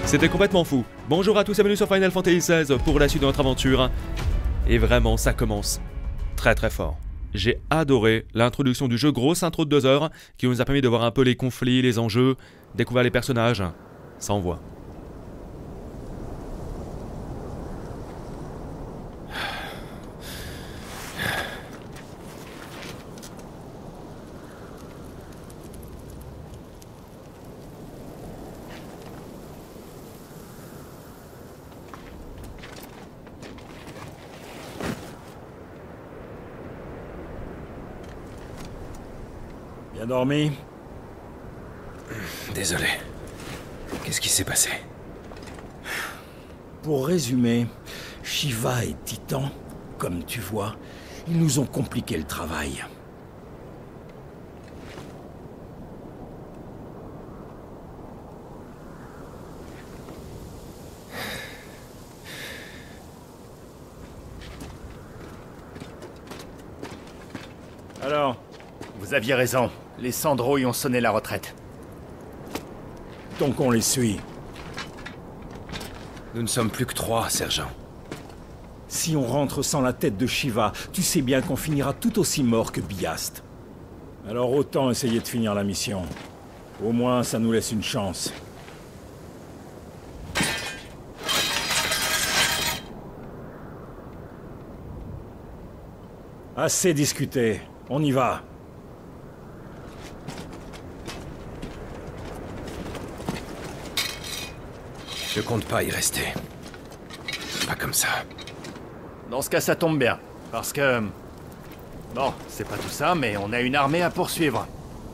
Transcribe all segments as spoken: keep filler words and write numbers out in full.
C'était complètement fou. Bonjour à tous et bienvenue sur Final Fantasy seize pour la suite de notre aventure. Et vraiment, ça commence très très fort. J'ai adoré l'introduction du jeu, grosse intro de deux heures, qui nous a permis de voir un peu les conflits, les enjeux, découvrir les personnages. Ça envoie. Bien dormi? Désolé. Qu'est-ce qui s'est passé? Pour résumer, Shiva et Titan, comme tu vois, ils nous ont compliqué le travail. Alors? Vous aviez raison. Les Sandro y ont sonné la retraite. Donc on les suit. Nous ne sommes plus que trois, sergent. Si on rentre sans la tête de Shiva, tu sais bien qu'on finira tout aussi mort que Biast. Alors autant essayer de finir la mission. Au moins, ça nous laisse une chance. Assez discuté. On y va. Je compte pas y rester. Pas comme ça. Dans ce cas, ça tombe bien. Parce que... Bon, c'est pas tout ça, mais on a une armée à poursuivre.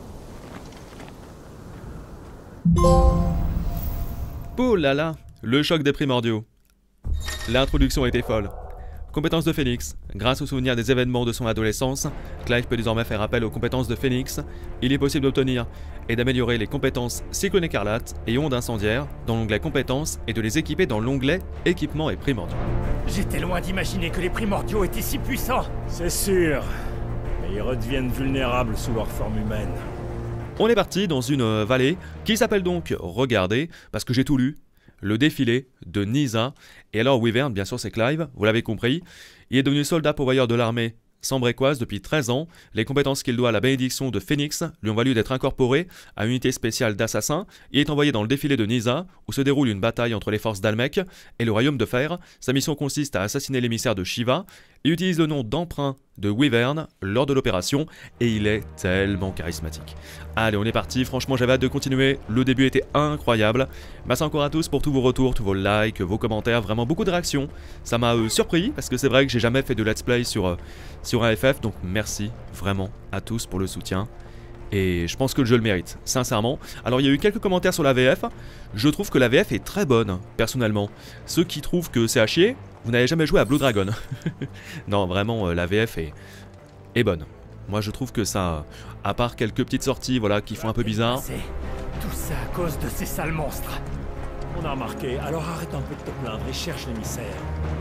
Oh là là, le choc des primordiaux. L'introduction était folle. Compétences de Phoenix. Grâce aux souvenirs des événements de son adolescence, Clive peut désormais faire appel aux compétences de Phoenix. Il est possible d'obtenir et d'améliorer les compétences Cyclone écarlate et onde incendiaire dans l'onglet compétences et de les équiper dans l'onglet équipement et primordiaux. J'étais loin d'imaginer que les primordiaux étaient si puissants. C'est sûr. Mais ils redeviennent vulnérables sous leur forme humaine. On est parti dans une vallée qui s'appelle donc, regardez, parce que j'ai tout lu, le défilé de Nyssa. Et alors Wyvern, bien sûr c'est Clive, vous l'avez compris, il est devenu soldat pourvoyeur de l'armée sambrécoise depuis treize ans. Les compétences qu'il doit à la bénédiction de Phoenix lui ont valu d'être incorporé à une unité spéciale d'assassins. Il est envoyé dans le défilé de Nyssa, où se déroule une bataille entre les forces d'Almec et le royaume de fer. Sa mission consiste à assassiner l'émissaire de Shiva. Il utilise le nom d'emprunt de Wyvern lors de l'opération, et il est tellement charismatique. Allez, on est parti, franchement j'avais hâte de continuer, le début était incroyable. Merci encore à tous pour tous vos retours, tous vos likes, vos commentaires, vraiment beaucoup de réactions. Ça m'a euh, surpris, parce que c'est vrai que j'ai jamais fait de let's play sur, euh, sur un F F, donc merci vraiment à tous pour le soutien. Et je pense que le jeu le mérite, sincèrement. Alors il y a eu quelques commentaires sur la V F, je trouve que la V F est très bonne, personnellement. Ceux qui trouvent que c'est à chier, vous n'avez jamais joué à Blue Dragon. Non, vraiment, euh, la V F est, est bonne. Moi je trouve que ça, à part quelques petites sorties voilà, qui font un peu bizarre... Tout ça à cause de ces sales monstres. On a remarqué, alors arrête un peu de te plaindre et cherche l'émissaire.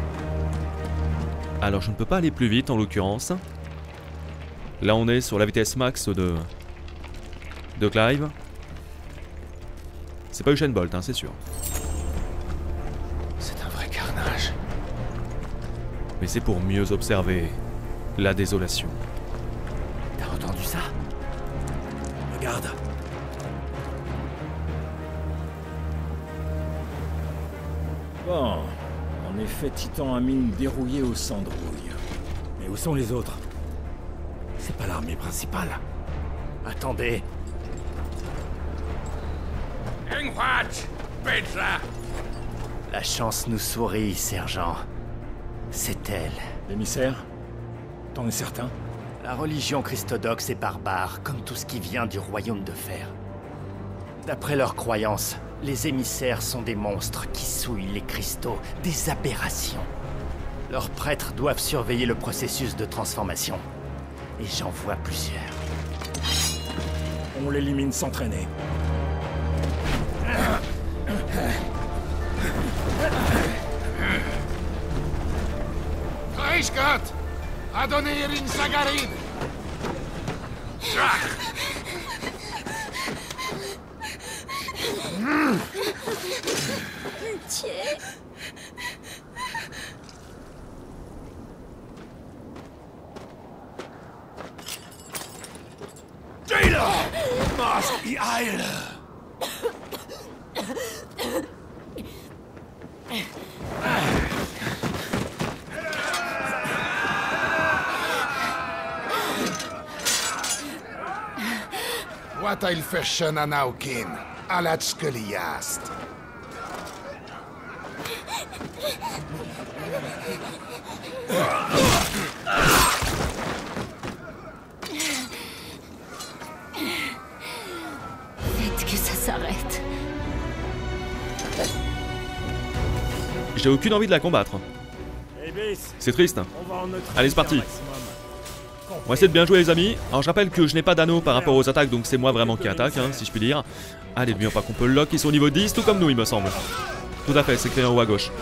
Alors je ne peux pas aller plus vite en l'occurrence. Là on est sur la vitesse max de... de Clive. C'est pas Usain Bolt, hein, c'est sûr. C'est un vrai carnage. Mais c'est pour mieux observer la désolation. T'as entendu ça? Regarde. Bon, en effet, Titan a mis une dérouillée aux cendrouilles. Mais où sont les autres? C'est pas l'armée principale. Attendez. La chance nous sourit, sergent. C'est elle. L'émissaire? T'en es certain? La religion christodoxe est barbare, comme tout ce qui vient du royaume de fer. D'après leurs croyances, les émissaires sont des monstres qui souillent les cristaux, des aberrations. Leurs prêtres doivent surveiller le processus de transformation. Et j'en vois plusieurs. On l'élimine sans traîner. Graishkat! Adonirin Sagarin! machst die Eile. What il fashion an aukin, alatskeliast. Faites que ça s'arrête. J'ai aucune envie de la combattre. C'est triste. Allez, c'est parti. On va essayer de bien jouer les amis. Alors je rappelle que je n'ai pas d'anneau par rapport aux attaques, donc c'est moi vraiment qui attaque, hein, si je puis dire. Allez, n'oublions pas qu'on peut le lock, ils sont au niveau dix, tout comme nous il me semble. Tout à fait, c'est écrit en haut à gauche.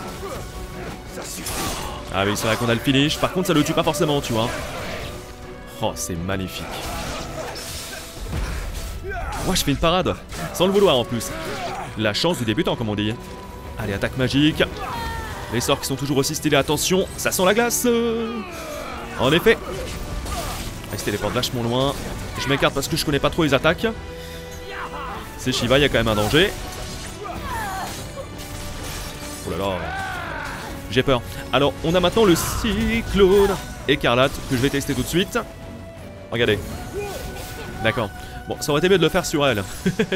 Ah oui, c'est vrai qu'on a le finish, par contre ça le tue pas forcément, tu vois. Oh, c'est magnifique. Moi je fais une parade, sans le vouloir en plus. La chance du débutant comme on dit. Allez, attaque magique. Les sorts qui sont toujours aussi stylés, attention, ça sent la glace. En effet. Il se téléporte vachement loin. Je m'écarte parce que je connais pas trop les attaques. C'est Shiva, il y a quand même un danger. Oh là là. J'ai peur. Alors, on a maintenant le cyclone écarlate que je vais tester tout de suite. Regardez. D'accord. Bon, ça aurait été mieux de le faire sur elle.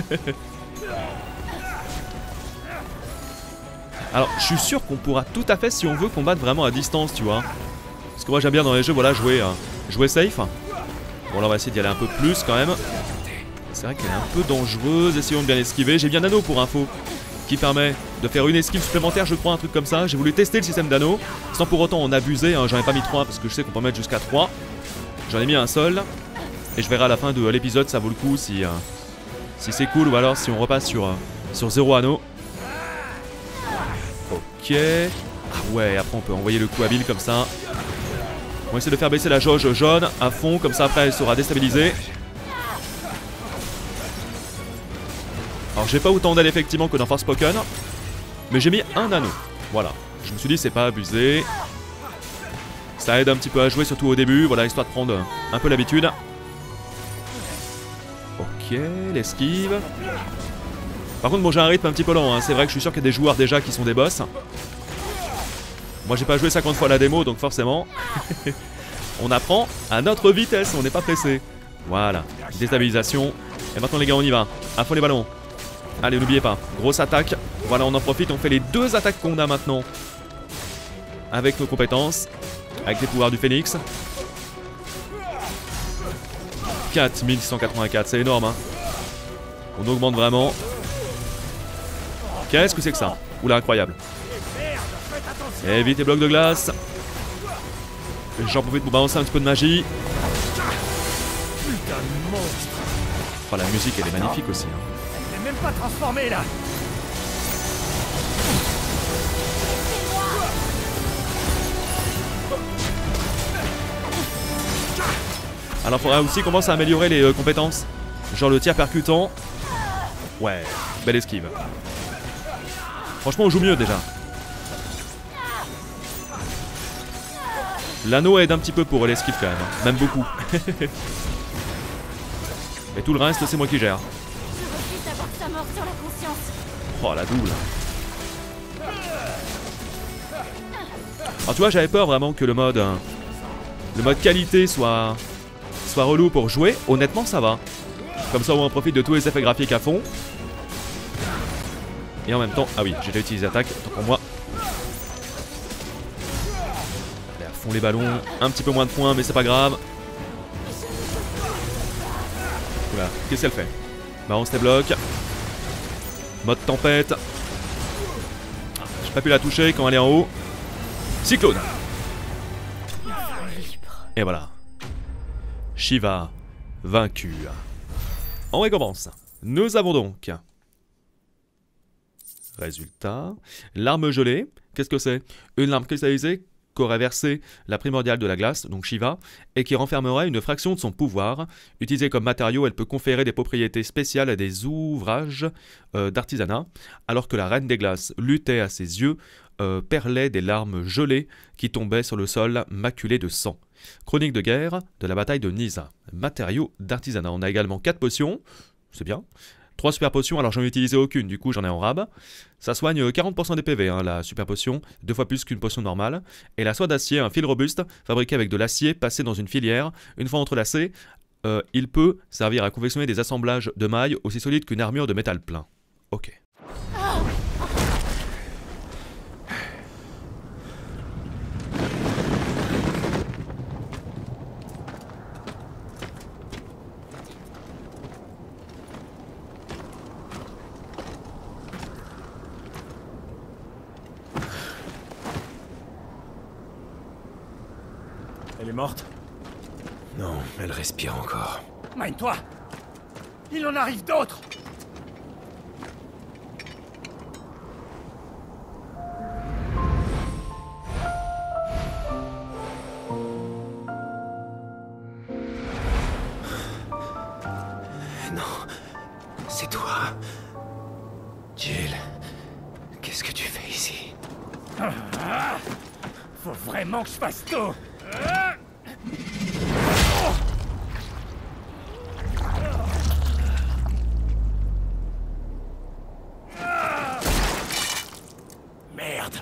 Alors, je suis sûr qu'on pourra tout à fait, si on veut, combattre vraiment à distance, tu vois. Parce que moi, j'aime bien dans les jeux, voilà, jouer, euh, jouer safe. Bon, là, on va essayer d'y aller un peu plus, quand même. C'est vrai qu'elle est un peu dangereuse. Essayons de bien esquiver. J'ai bien d'anneau pour info, qui permet de faire une esquive supplémentaire, je crois, un truc comme ça. J'ai voulu tester le système d'anneau, sans pour autant en abuser, hein. J'en ai pas mis trois, parce que je sais qu'on peut mettre jusqu'à trois. J'en ai mis un seul. Et je verrai à la fin de l'épisode, ça vaut le coup, si, euh, si c'est cool, ou alors si on repasse sur, euh, sur zéro anneau. Ok. Ah ouais, après on peut envoyer le coup habile comme ça. On va essayer de faire baisser la jauge jaune à fond, comme ça après elle sera déstabilisée. Alors j'ai pas autant d'aile effectivement que dans Forspoken, mais j'ai mis un anneau. Voilà, je me suis dit c'est pas abusé. Ça aide un petit peu à jouer, surtout au début, voilà, histoire de prendre un peu l'habitude. Ok, l'esquive. Par contre bon, j'ai un rythme un petit peu lent, hein. C'est vrai que je suis sûr qu'il y a des joueurs déjà qui sont des boss. Moi j'ai pas joué cinquante fois la démo, donc forcément on apprend à notre vitesse, on n'est pas pressé. Voilà, déstabilisation. Et maintenant les gars on y va, à fond les ballons. Allez, n'oubliez pas, grosse attaque. Voilà, on en profite, on fait les deux attaques qu'on a maintenant avec nos compétences, avec les pouvoirs du phénix. quatre mille six cent quatre-vingt-quatre, c'est énorme, hein. On augmente vraiment. Qu'est-ce que c'est que ça? Oula, incroyable. Évite les blocs de glace. J'en profite pour balancer un petit peu de magie. Oh, la musique elle est magnifique aussi, hein. Elle n'est même pas transformée là. Alors faudra aussi commencer à améliorer les euh, compétences. Genre le tir percutant. Ouais, belle esquive. Franchement on joue mieux déjà. L'anneau aide un petit peu pour l'esquive quand même, hein. Même beaucoup. Et tout le reste c'est moi qui gère. Oh la double. Alors tu vois j'avais peur vraiment que le mode euh, Le mode qualité soit Soit relou pour jouer. Honnêtement ça va. Comme ça on profite de tous les effets graphiques à fond. Et en même temps, ah oui j'ai déjà utilisé l'attaque, tant pour moi. Allez à fond les ballons. Un petit peu moins de points mais c'est pas grave. Oula, qu'est-ce qu'elle fait? Balance tes blocs. Mode tempête. J'ai pas pu la toucher quand elle est en haut. Cyclone. Et voilà. Shiva vaincu. On récompense. Nous avons donc résultat. L'arme gelée. Qu'est-ce que c'est? Une larme cristallisée qu'aurait versé la primordiale de la glace, donc Shiva, et qui renfermerait une fraction de son pouvoir. Utilisée comme matériau, elle peut conférer des propriétés spéciales à des ouvrages euh, d'artisanat, alors que la reine des glaces luttait à ses yeux, euh, perlait des larmes gelées qui tombaient sur le sol maculé de sang. Chronique de guerre de la bataille de Nysa. Matériaux d'artisanat. On a également quatre potions. c'est bien. trois super potions, alors j'en ai utilisé aucune, du coup j'en ai en rab. Ça soigne quarante pour cent des P V, hein, la super potion, deux fois plus qu'une potion normale. Et la soie d'acier, un fil robuste, fabriqué avec de l'acier passé dans une filière. Une fois entrelacé, euh, il peut servir à confectionner des assemblages de mailles aussi solides qu'une armure de métal plein. Ok. Elle est morte? Non, elle respire encore. Mine-toi! Il en arrive d'autres! Non, c'est toi. Jill, qu'est-ce que tu fais ici? Ah, faut vraiment que je fasse tout! Merde!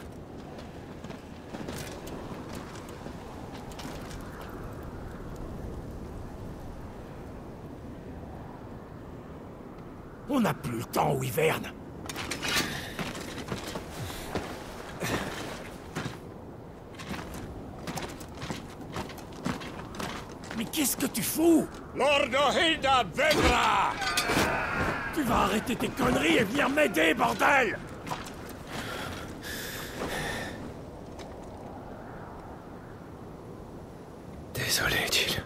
On n'a plus le temps, Wyvern. Mais qu'est-ce que tu fous? Lord Hilda Vendra! Tu vas arrêter tes conneries et venir m'aider, bordel! Désolé, Jill.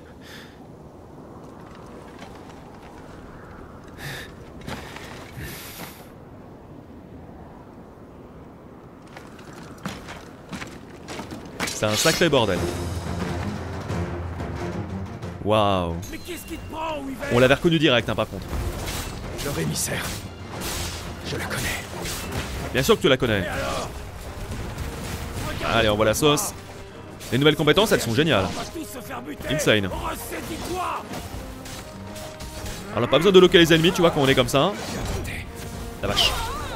C'est un sacré bordel. Waouh. Mais qu'est-ce qui te prend, Wyvern? On l'avait reconnu direct, hein, par contre. Leur émissaire. Je la connais. Bien sûr que tu la connais. Allez, on voit la sauce. Les nouvelles compétences, elles sont géniales. On va tous se faire buter. Insane. Ressaisis-toi. Alors, on n'a pas besoin de loquer les ennemis, tu vois, quand on est comme ça. La vache.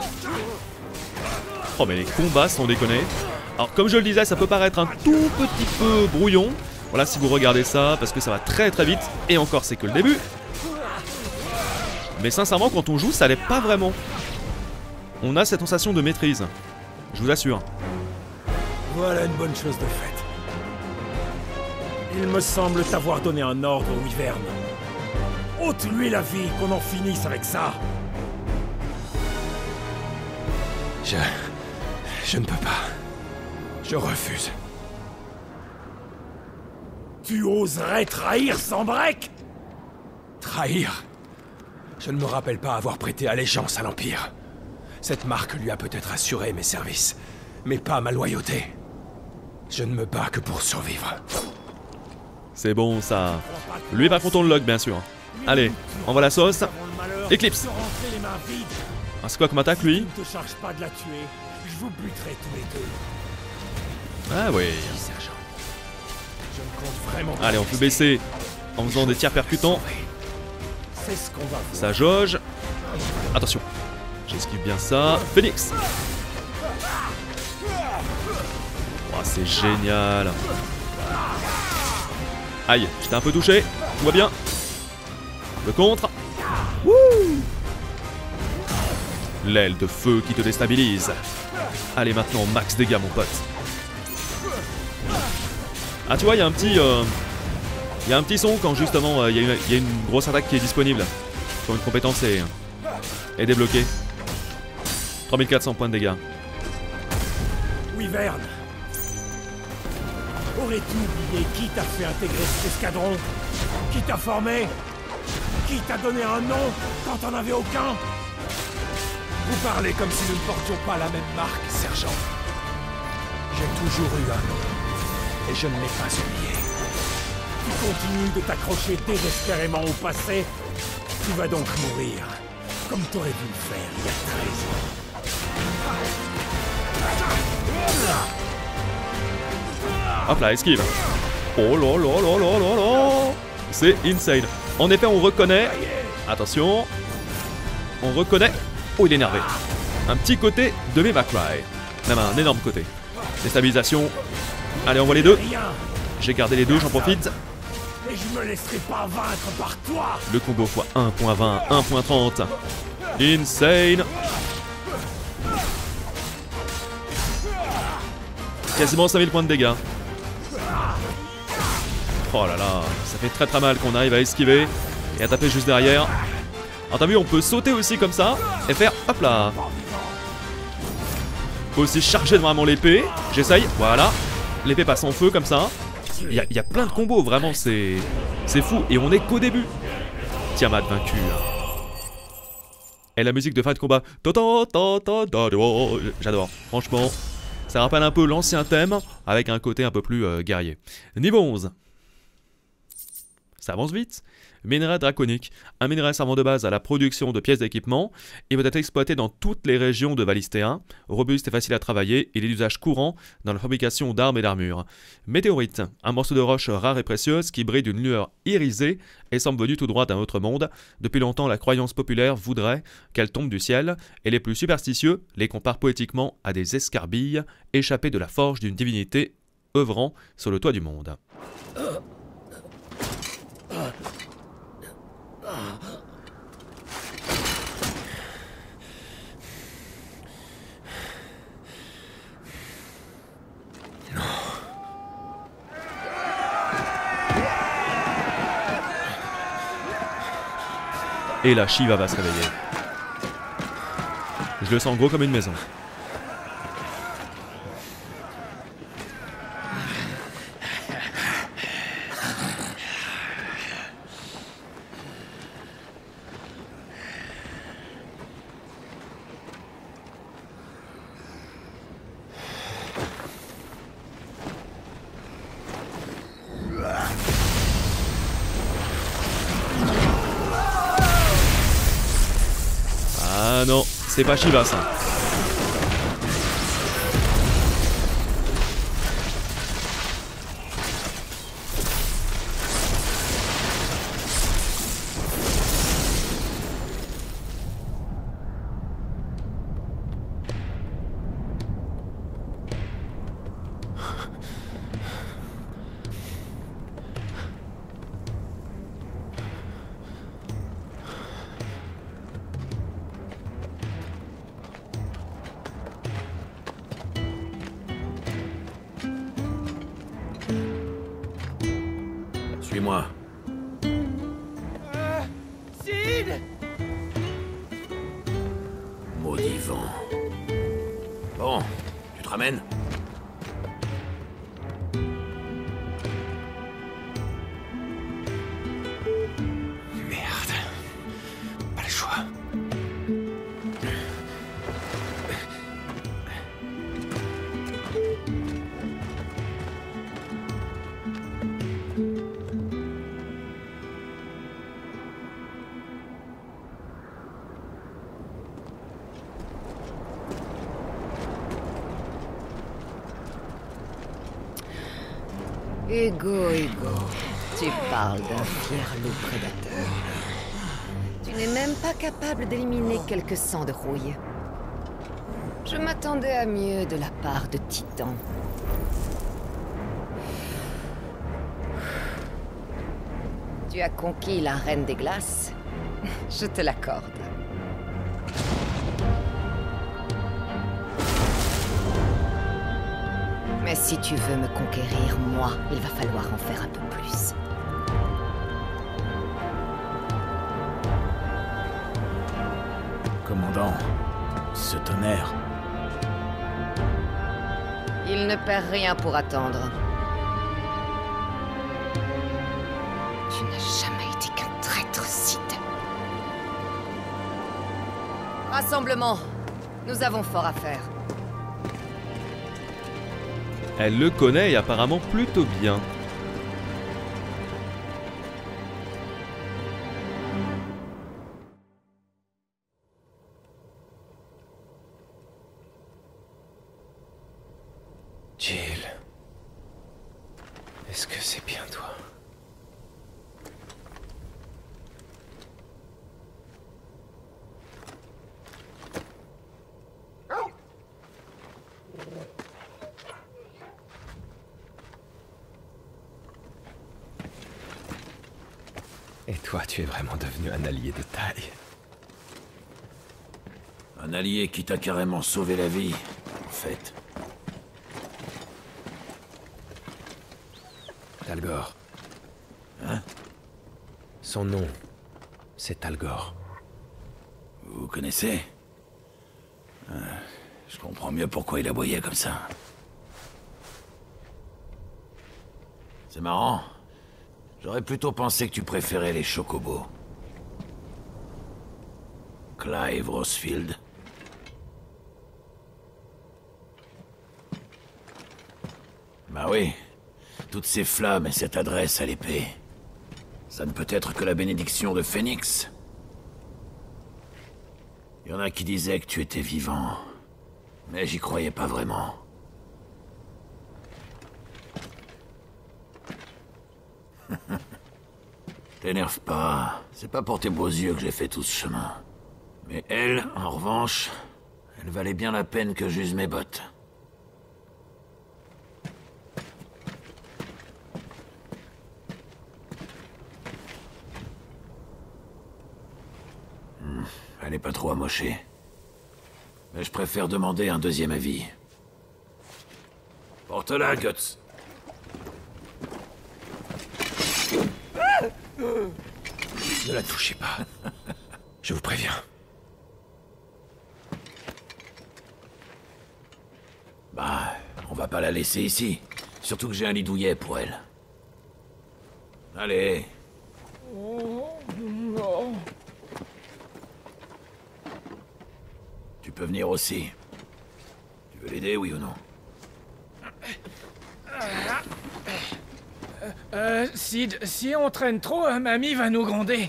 Oh, mais les combats sont déconnés. Alors, comme je le disais, ça peut paraître un tout petit peu brouillon. Voilà, si vous regardez ça, parce que ça va très très vite. Et encore, c'est que le début. Mais sincèrement, quand on joue, ça l'est pas vraiment. On a cette sensation de maîtrise. Je vous assure. Voilà une bonne chose de faite. Il me semble t'avoir donné un ordre, Wyvern. Ôte-lui la vie, qu'on en finisse avec ça. Je... Je ne peux pas. Je refuse. Tu oserais trahir sans break? Trahir? Je ne me rappelle pas avoir prêté allégeance à l'Empire. Cette marque lui a peut-être assuré mes services, mais pas ma loyauté. Je ne me bats que pour survivre. C'est bon, ça. Lui, par contre, on le log, bien sûr. Allez, envoie la sauce. Éclipse. Ah, c'est quoi comme attaque, lui? Ne te charge pas de la tuer. Je vous buterai tous les deux. Ah oui. Sergent. Je ne compte vraiment pas. Allez, on peut baisser en faisant des tirs percutants. C'est ce qu'on va voir. Ça jauge. Attention. J'esquive bien ça. Phoenix. Oh, c'est génial. Aïe, j'étais un peu touché. Tout va bien. Le contre. Wouh. L'aile de feu qui te déstabilise. Allez, maintenant, max dégâts, mon pote. Ah, tu vois, il y a un petit... Euh... Il y a un petit son quand justement il euh, y, y a une grosse attaque qui est disponible. Quand une compétence est, est débloquée. trois mille quatre cents points de dégâts. Wyvern. Aurais-tu oublié qui t'a fait intégrer cet escadron? Qui t'a formé? Qui t'a donné un nom quand t'en avais aucun? Vous parlez comme si nous ne portions pas la même marque, sergent. J'ai toujours eu un nom, et je ne l'ai pas oublié. Tu continues de t'accrocher désespérément au passé. Tu vas donc mourir, comme t'aurais dû le faire il y a treize ans. Hop là, esquive. Oh là là là là là là. C'est insane. En effet, on reconnaît. Attention. on reconnaît... Oh, il est énervé. Un petit côté de mes McCry. Même un énorme côté. Déstabilisation. Allez, on voit les deux. J'ai gardé les deux, j'en profite. Et je me laisserai pas vaincre par toi. Le combo fois un point vingt, un point trente. Insane. Quasiment cinq mille points de dégâts. Oh là là, ça fait très très mal qu'on arrive à esquiver et à taper juste derrière. Alors t'as vu, on peut sauter aussi comme ça et faire hop là. Faut aussi charger vraiment l'épée. J'essaye, voilà. L'épée passe en feu comme ça. Il y, y a plein de combos, vraiment, c'est c'est fou. Et on est qu'au début. Tiamat vaincu. Et la musique de fin de combat. J'adore, franchement. Ça rappelle un peu l'ancien thème avec un côté un peu plus euh, guerrier. Niveau onze. Ça avance vite. Minerai draconique, un minerai servant de base à la production de pièces d'équipement. Il peut être exploité dans toutes les régions de Valistéa. Robuste et facile à travailler, il est d'usage courant dans la fabrication d'armes et d'armures. Météorite, un morceau de roche rare et précieuse qui brille d'une lueur irisée et semble venu tout droit d'un autre monde. Depuis longtemps, la croyance populaire voudrait qu'elle tombe du ciel, et les plus superstitieux les comparent poétiquement à des escarbilles échappées de la forge d'une divinité œuvrant sur le toit du monde. Et là, Shiva va se réveiller. Je le sens gros comme une maison. Ah non, c'est pas Shiva ça. Suis-moi. Euh, Sid! Maudit vent. Bon, tu te ramènes? Merde. Pas le choix. Hugo, Hugo, tu parles d'un fier loup prédateur. Tu n'es même pas capable d'éliminer quelques sangs de rouille. Je m'attendais à mieux de la part de Titan. Tu as conquis la Reine des Glaces. Je te l'accorde. Mais si tu veux me conquérir, moi, il va falloir en faire un peu plus. Commandant, ce tonnerre... Il ne perd rien pour attendre. Tu n'as jamais été qu'un traître, Sid. Rassemblement. Nous avons fort à faire. Elle le connaît et apparemment plutôt bien. Jill. Est-ce que c'est bien toi? Et toi, tu es vraiment devenu un allié de taille. Un allié qui t'a carrément sauvé la vie, en fait. Talgor. Hein? Son nom, c'est Talgor. Vous connaissez? euh, Je comprends mieux pourquoi il aboyait comme ça. C'est marrant. J'aurais plutôt pensé que tu préférais les chocobos. Clive Rosfield. Bah oui. Toutes ces flammes et cette adresse à l'épée. Ça ne peut être que la bénédiction de Phénix. Il y en a qui disaient que tu étais vivant. Mais j'y croyais pas vraiment. T'énerve pas. C'est pas pour tes beaux yeux que j'ai fait tout ce chemin. Mais elle, en revanche, elle valait bien la peine que j'use mes bottes. Hmm, elle est pas trop amochée. Mais je préfère demander un deuxième avis. Porte-la, Guts. Ne la touchez pas. Je vous préviens. Bah, on va pas la laisser ici. Surtout que j'ai un lit douillet pour elle. Allez. Tu peux venir aussi. Tu veux l'aider, oui ou non? Euh, Sid, si on traîne trop, mamie va nous gronder.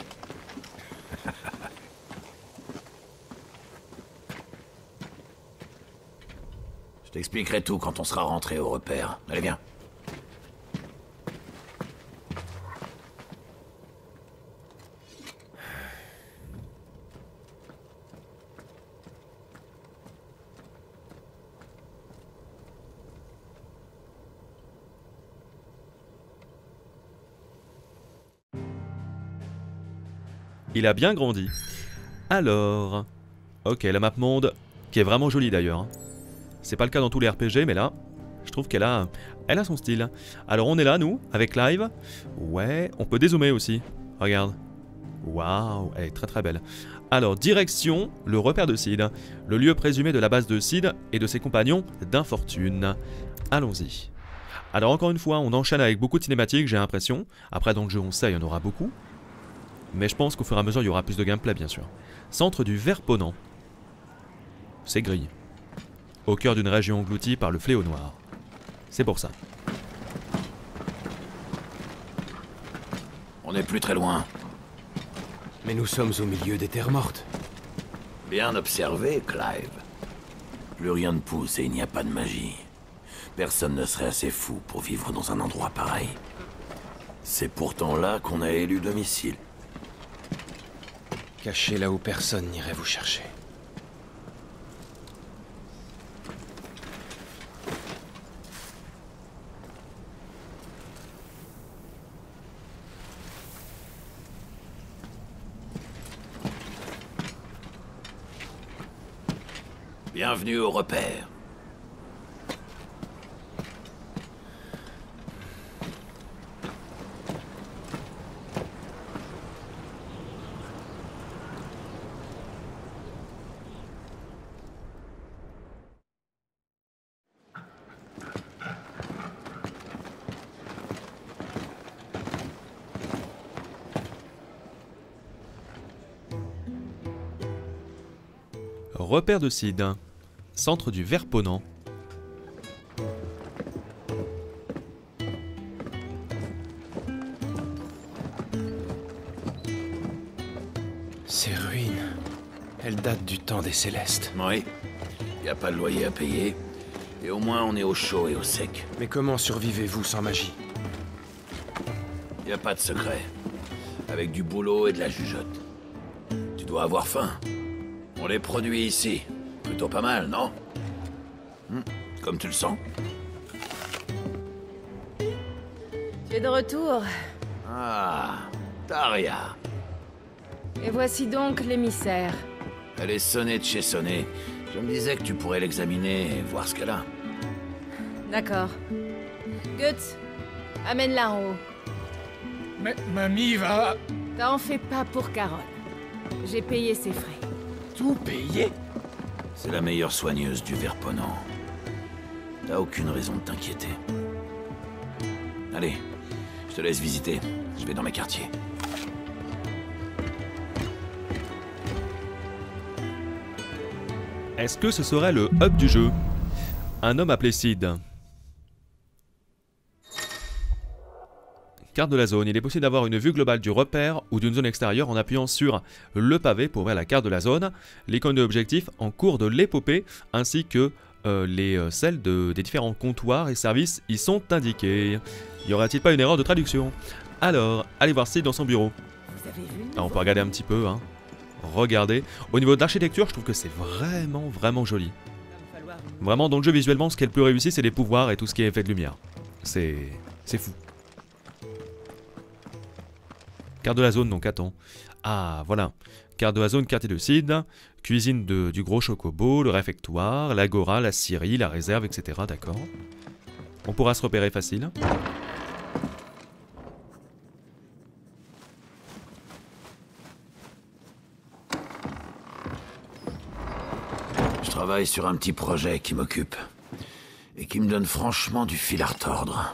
Je t'expliquerai tout quand on sera rentré au repère. Allez, viens. Il a bien grandi. Alors... Ok, la map monde, qui est vraiment jolie d'ailleurs. C'est pas le cas dans tous les R P G, mais là, je trouve qu'elle a, elle a son style. Alors on est là, nous, avec Clive. Ouais, on peut dézoomer aussi. Regarde. Waouh, elle est très très belle. Alors, direction, le repère de Sid. Le lieu présumé de la base de Sid et de ses compagnons d'infortune. Allons-y. Alors encore une fois, on enchaîne avec beaucoup de cinématiques, j'ai l'impression. Après, dans le jeu, on sait, il y en aura beaucoup. Mais je pense qu'au fur et à mesure, il y aura plus de gameplay, bien sûr. Centre du Verponant. C'est gris. Au cœur d'une région engloutie par le fléau noir. C'est pour ça. On n'est plus très loin. Mais nous sommes au milieu des terres mortes. Bien observé, Clive. Plus rien ne pousse et il n'y a pas de magie. Personne ne serait assez fou pour vivre dans un endroit pareil. C'est pourtant là qu'on a élu domicile. Caché là où personne n'irait vous chercher. Bienvenue au repère. Repère de Sid. Centre du Verponant. Ces ruines, elles datent du temps des Célestes. Oui. Y a pas de loyer à payer. Et au moins on est au chaud et au sec. Mais comment survivez-vous sans magie? Y a pas de secret. Avec du boulot et de la jugeote. Tu dois avoir faim. On les produit ici. Plutôt pas mal, non? Hum, Comme tu le sens. Tu es de retour. Ah, Daria. Et voici donc l'émissaire. Elle est sonnée de chez sonnée. Je me disais que tu pourrais l'examiner et voir ce qu'elle a. D'accord. Guts, amène-la en haut. Mais mamie va... T'en fais pas pour Carole. J'ai payé ses frais. tout payer? C'est la meilleure soigneuse du Verponant. T'as aucune raison de t'inquiéter. Allez, je te laisse visiter. Je vais dans mes quartiers. Est-ce que ce serait le hub du jeu? Un homme appelé Sid. Carte de la zone. Il est possible d'avoir une vue globale du repère ou d'une zone extérieure en appuyant sur le pavé pour ouvrir la carte de la zone, l'icône de l'objectif en cours de l'épopée, ainsi que euh, les euh, celles de, des différents comptoirs et services y sont indiqués. Y aura-t-il pas une erreur de traduction? Alors, allez voir Sid dans son bureau. Vous avez vu? Ah, on peut regarder un petit peu, hein. Regardez. Au niveau de l'architecture, je trouve que c'est vraiment, vraiment joli. Vraiment, dans le jeu, visuellement, ce qui est le plus réussi, c'est les pouvoirs et tout ce qui est effet de lumière. C'est... c'est fou. Carte de la zone, donc attends. Ah, voilà. Carte de la zone, quartier de Sid, cuisine de, du gros chocobo, le réfectoire, l'agora, la scierie, la réserve, et cetera. D'accord. On pourra se repérer facile. Je travaille sur un petit projet qui m'occupe. Et qui me donne franchement du fil à retordre.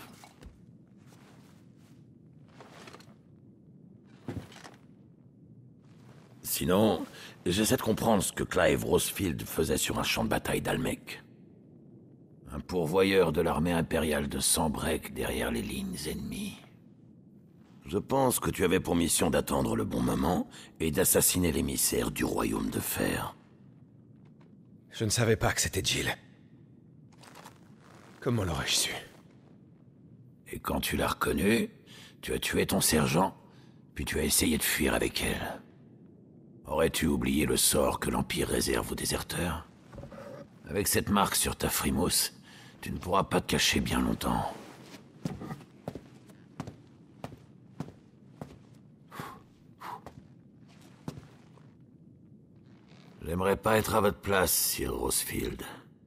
Sinon, j'essaie de comprendre ce que Clive Rosefield faisait sur un champ de bataille d'Almec. Un pourvoyeur de l'armée impériale de Sanbreque derrière les lignes ennemies. Je pense que tu avais pour mission d'attendre le bon moment et d'assassiner l'émissaire du Royaume de Fer. Je ne savais pas que c'était Jill. Comment l'aurais-je su? Et quand tu l'as reconnue, tu as tué ton sergent, puis tu as essayé de fuir avec elle. Aurais-tu oublié le sort que l'Empire réserve aux déserteurs? Avec cette marque sur ta frimousse, tu ne pourras pas te cacher bien longtemps. J'aimerais pas être à votre place, Sir Rosefield.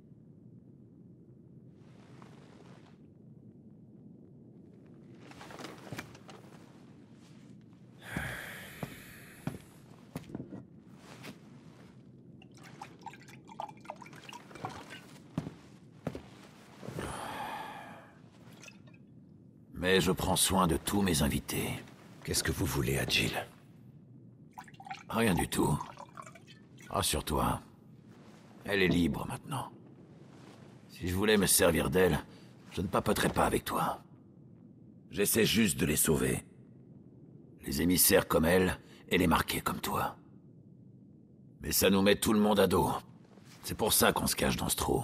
Mais je prends soin de tous mes invités. Qu'est-ce que vous voulez à Jill? Rien du tout. Rassure-toi. Elle est libre maintenant. Si je voulais me servir d'elle, je ne papoterais pas avec toi. J'essaie juste de les sauver. Les émissaires comme elle et les marqués comme toi. Mais ça nous met tout le monde à dos. C'est pour ça qu'on se cache dans ce trou.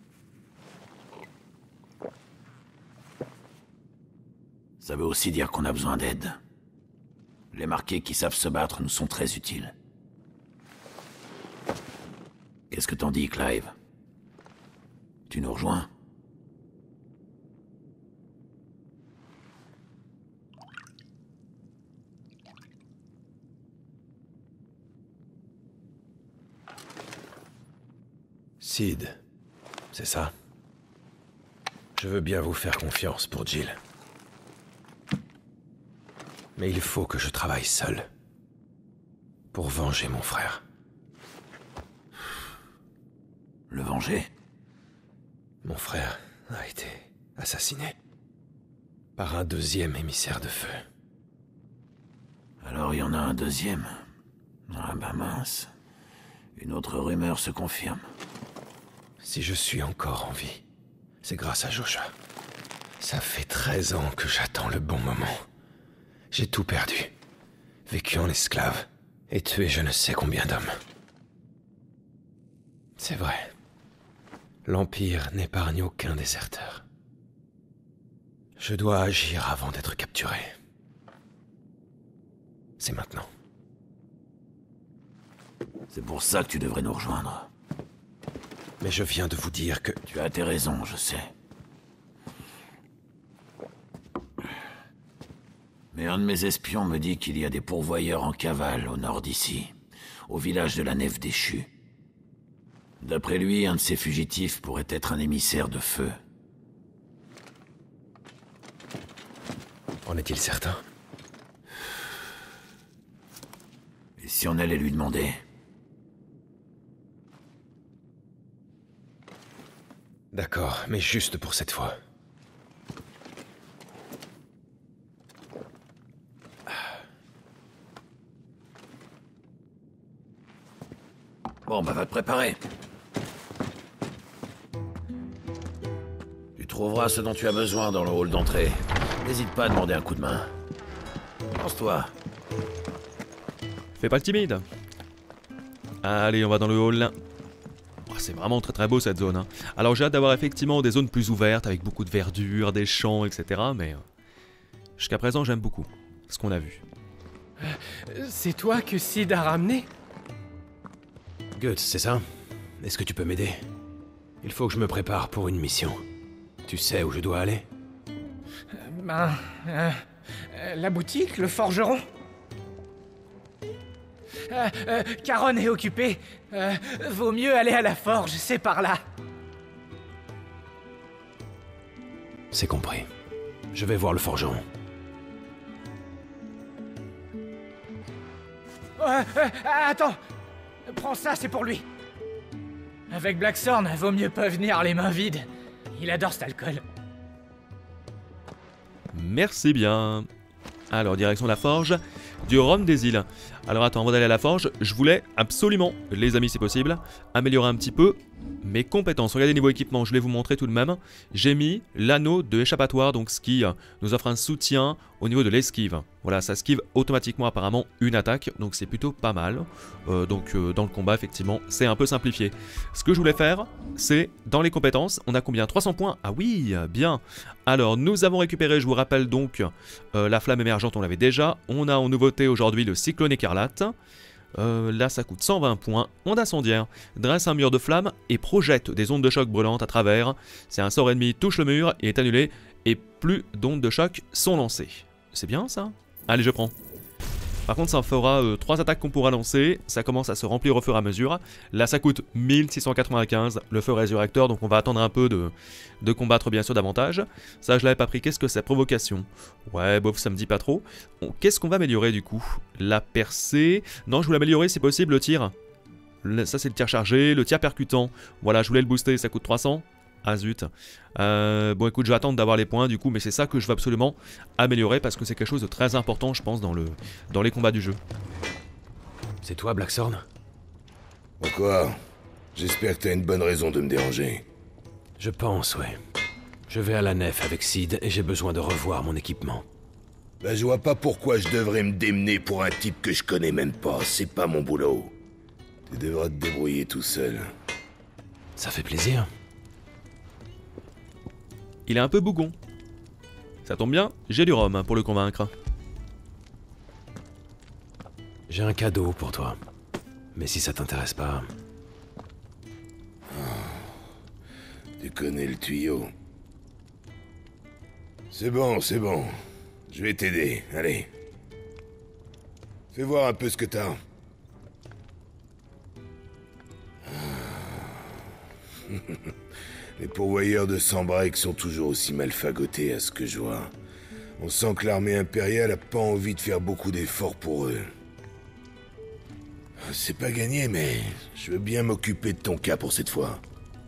Ça veut aussi dire qu'on a besoin d'aide. Les marqués qui savent se battre nous sont très utiles. Qu'est-ce que t'en dis, Clive? Tu nous rejoins? Sid, c'est ça? Je veux bien vous faire confiance pour Jill. Mais il faut que je travaille seul. Pour venger mon frère. Le venger? Mon frère a été assassiné. Par un deuxième émissaire de feu. Alors il y en a un deuxième. Ah bah mince. Une autre rumeur se confirme. Si je suis encore en vie, c'est grâce à Joshua. Ça fait treize ans que j'attends le bon moment. J'ai tout perdu. Vécu en esclave. Et tué je ne sais combien d'hommes. C'est vrai. L'Empire n'épargne aucun déserteur. Je dois agir avant d'être capturé. C'est maintenant. C'est pour ça que tu devrais nous rejoindre. Mais je viens de vous dire que... Tu as tes raisons, je sais. Mais un de mes espions me dit qu'il y a des pourvoyeurs en cavale au nord d'ici, au village de la Nef Déchue. D'après lui, un de ces fugitifs pourrait être un émissaire de feu. En est-il certain? Et si on allait lui demander? D'accord, mais juste pour cette fois. Bon, bah va te préparer. Tu trouveras ce dont tu as besoin dans le hall d'entrée. N'hésite pas à demander un coup de main. Lance-toi. Fais pas le timide. Allez, on va dans le hall. Oh, c'est vraiment très très beau cette zone. Hein. Alors j'ai hâte d'avoir effectivement des zones plus ouvertes avec beaucoup de verdure, des champs, et cetera. Mais jusqu'à présent, j'aime beaucoup ce qu'on a vu. Euh, c'est toi que Sid a ramené? Guts, c'est ça? Est-ce que tu peux m'aider? Il faut que je me prépare pour une mission. Tu sais où je dois aller? Euh, ben... euh, euh, la boutique, le forgeron? Euh, euh, Charon est occupé. Euh, vaut mieux aller à la forge, c'est par là. C'est compris. Je vais voir le forgeron. Euh, euh, attends. Prends ça, c'est pour lui. Avec Blackthorn, vaut mieux pas venir les mains vides. Il adore cet alcool. Merci bien. Alors, direction la forge du rhum des îles. Alors attends, avant d'aller à la forge, je voulais absolument, les amis si possible, améliorer un petit peu mes compétences. Regardez niveau équipement, je vais vous montrer tout de même. J'ai mis l'anneau de échappatoire, donc ce qui nous offre un soutien au niveau de l'esquive. Voilà, ça esquive automatiquement apparemment une attaque, donc c'est plutôt pas mal. Euh, donc euh, dans le combat, effectivement, c'est un peu simplifié. Ce que je voulais faire, c'est dans les compétences, on a combien? Trois cents points? Ah oui, bien. Alors, nous avons récupéré, je vous rappelle donc, euh, la flamme émergente, on l'avait déjà. On a en nouveauté aujourd'hui le cyclone écarlate. Euh, là, ça coûte cent vingt points. Onde incendiaire, dresse un mur de flamme et projette des ondes de choc brûlantes à travers. C'est un sort ennemi, touche le mur et est annulé. Et plus d'ondes de choc sont lancées. C'est bien ça? Allez, je prends. Par contre, ça fera euh, trois attaques qu'on pourra lancer. Ça commence à se remplir au fur et à mesure. Là, ça coûte mille six cent quatre-vingt-quinze, le feu résurrecteur. Donc, on va attendre un peu de, de combattre, bien sûr, davantage. Ça, je l'avais pas pris. Qu'est-ce que c'est? Provocation. Ouais, bof, ça me dit pas trop. Bon, qu'est-ce qu'on va améliorer, du coup? La percée. Non, je voulais améliorer, si possible, le tir. Le, ça, c'est le tir chargé. Le tir percutant. Voilà, je voulais le booster. Ça coûte trois cents. Ah zut. Euh, bon écoute, je vais attendre d'avoir les points du coup, mais c'est ça que je veux absolument améliorer parce que c'est quelque chose de très important, je pense, dans, le, dans les combats du jeu. C'est toi, Blackthorn? Pourquoi? J'espère que t'as une bonne raison de me déranger. Je pense, ouais. Je vais à la nef avec Sid et j'ai besoin de revoir mon équipement. Bah je vois pas pourquoi je devrais me démener pour un type que je connais même pas, c'est pas mon boulot. Tu devras te débrouiller tout seul. Ça fait plaisir. Il est un peu bougon. Ça tombe bien, j'ai du rhum pour le convaincre. J'ai un cadeau pour toi. Mais si ça t'intéresse pas... Oh, tu connais le tuyau. C'est bon, c'est bon. Je vais t'aider, allez. Fais voir un peu ce que t'as. Les pourvoyeurs de Sanbreak sont toujours aussi mal fagotés à ce que je vois. On sent que l'armée impériale a pas envie de faire beaucoup d'efforts pour eux. C'est pas gagné, mais je veux bien m'occuper de ton cas pour cette fois.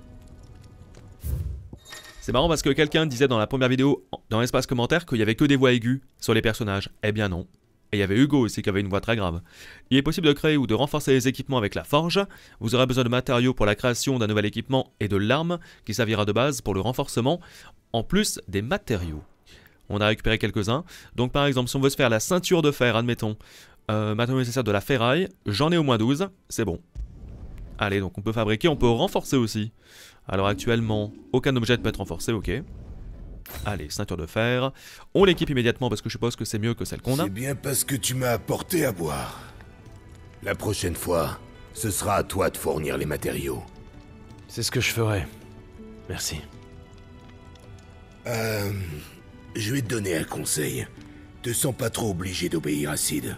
C'est marrant parce que quelqu'un disait dans la première vidéo, dans l'espace commentaire, qu'il y avait que des voix aiguës sur les personnages. Eh bien non. Et il y avait Hugo aussi qui avait une voix très grave. Il est possible de créer ou de renforcer les équipements avec la forge. Vous aurez besoin de matériaux pour la création d'un nouvel équipement et de l'arme qui servira de base pour le renforcement, en plus des matériaux. On a récupéré quelques-uns. Donc par exemple, si on veut se faire la ceinture de fer, admettons, euh, matériaux nécessaires de la ferraille, j'en ai au moins douze, c'est bon. Allez, donc on peut fabriquer, on peut renforcer aussi. Alors actuellement, aucun objet ne peut être renforcé, ok. Allez, ceinture de fer. On l'équipe immédiatement parce que je suppose que c'est mieux que celle qu'on a. C'est bien parce que tu m'as apporté à boire. La prochaine fois, ce sera à toi de fournir les matériaux. C'est ce que je ferai. Merci. Euh... Je vais te donner un conseil. Te sens pas trop obligé d'obéir à Sid.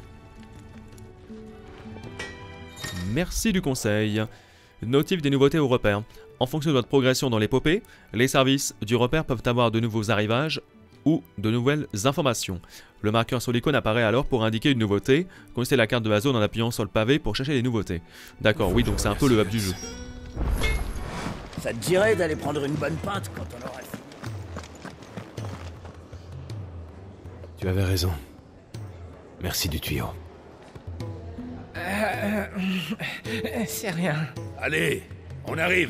Merci du conseil. Notif des nouveautés au repère. En fonction de votre progression dans l'épopée, les services du repère peuvent avoir de nouveaux arrivages ou de nouvelles informations. Le marqueur sur l'icône apparaît alors pour indiquer une nouveauté. Consultez la carte de la zone en appuyant sur le pavé pour chercher les nouveautés. D'accord, oui, donc c'est un peu le hub du jeu. Ça te dirait d'aller prendre une bonne pinte quand on aura fini? Tu avais raison. Merci du tuyau. Euh... C'est rien. Allez, on arrive.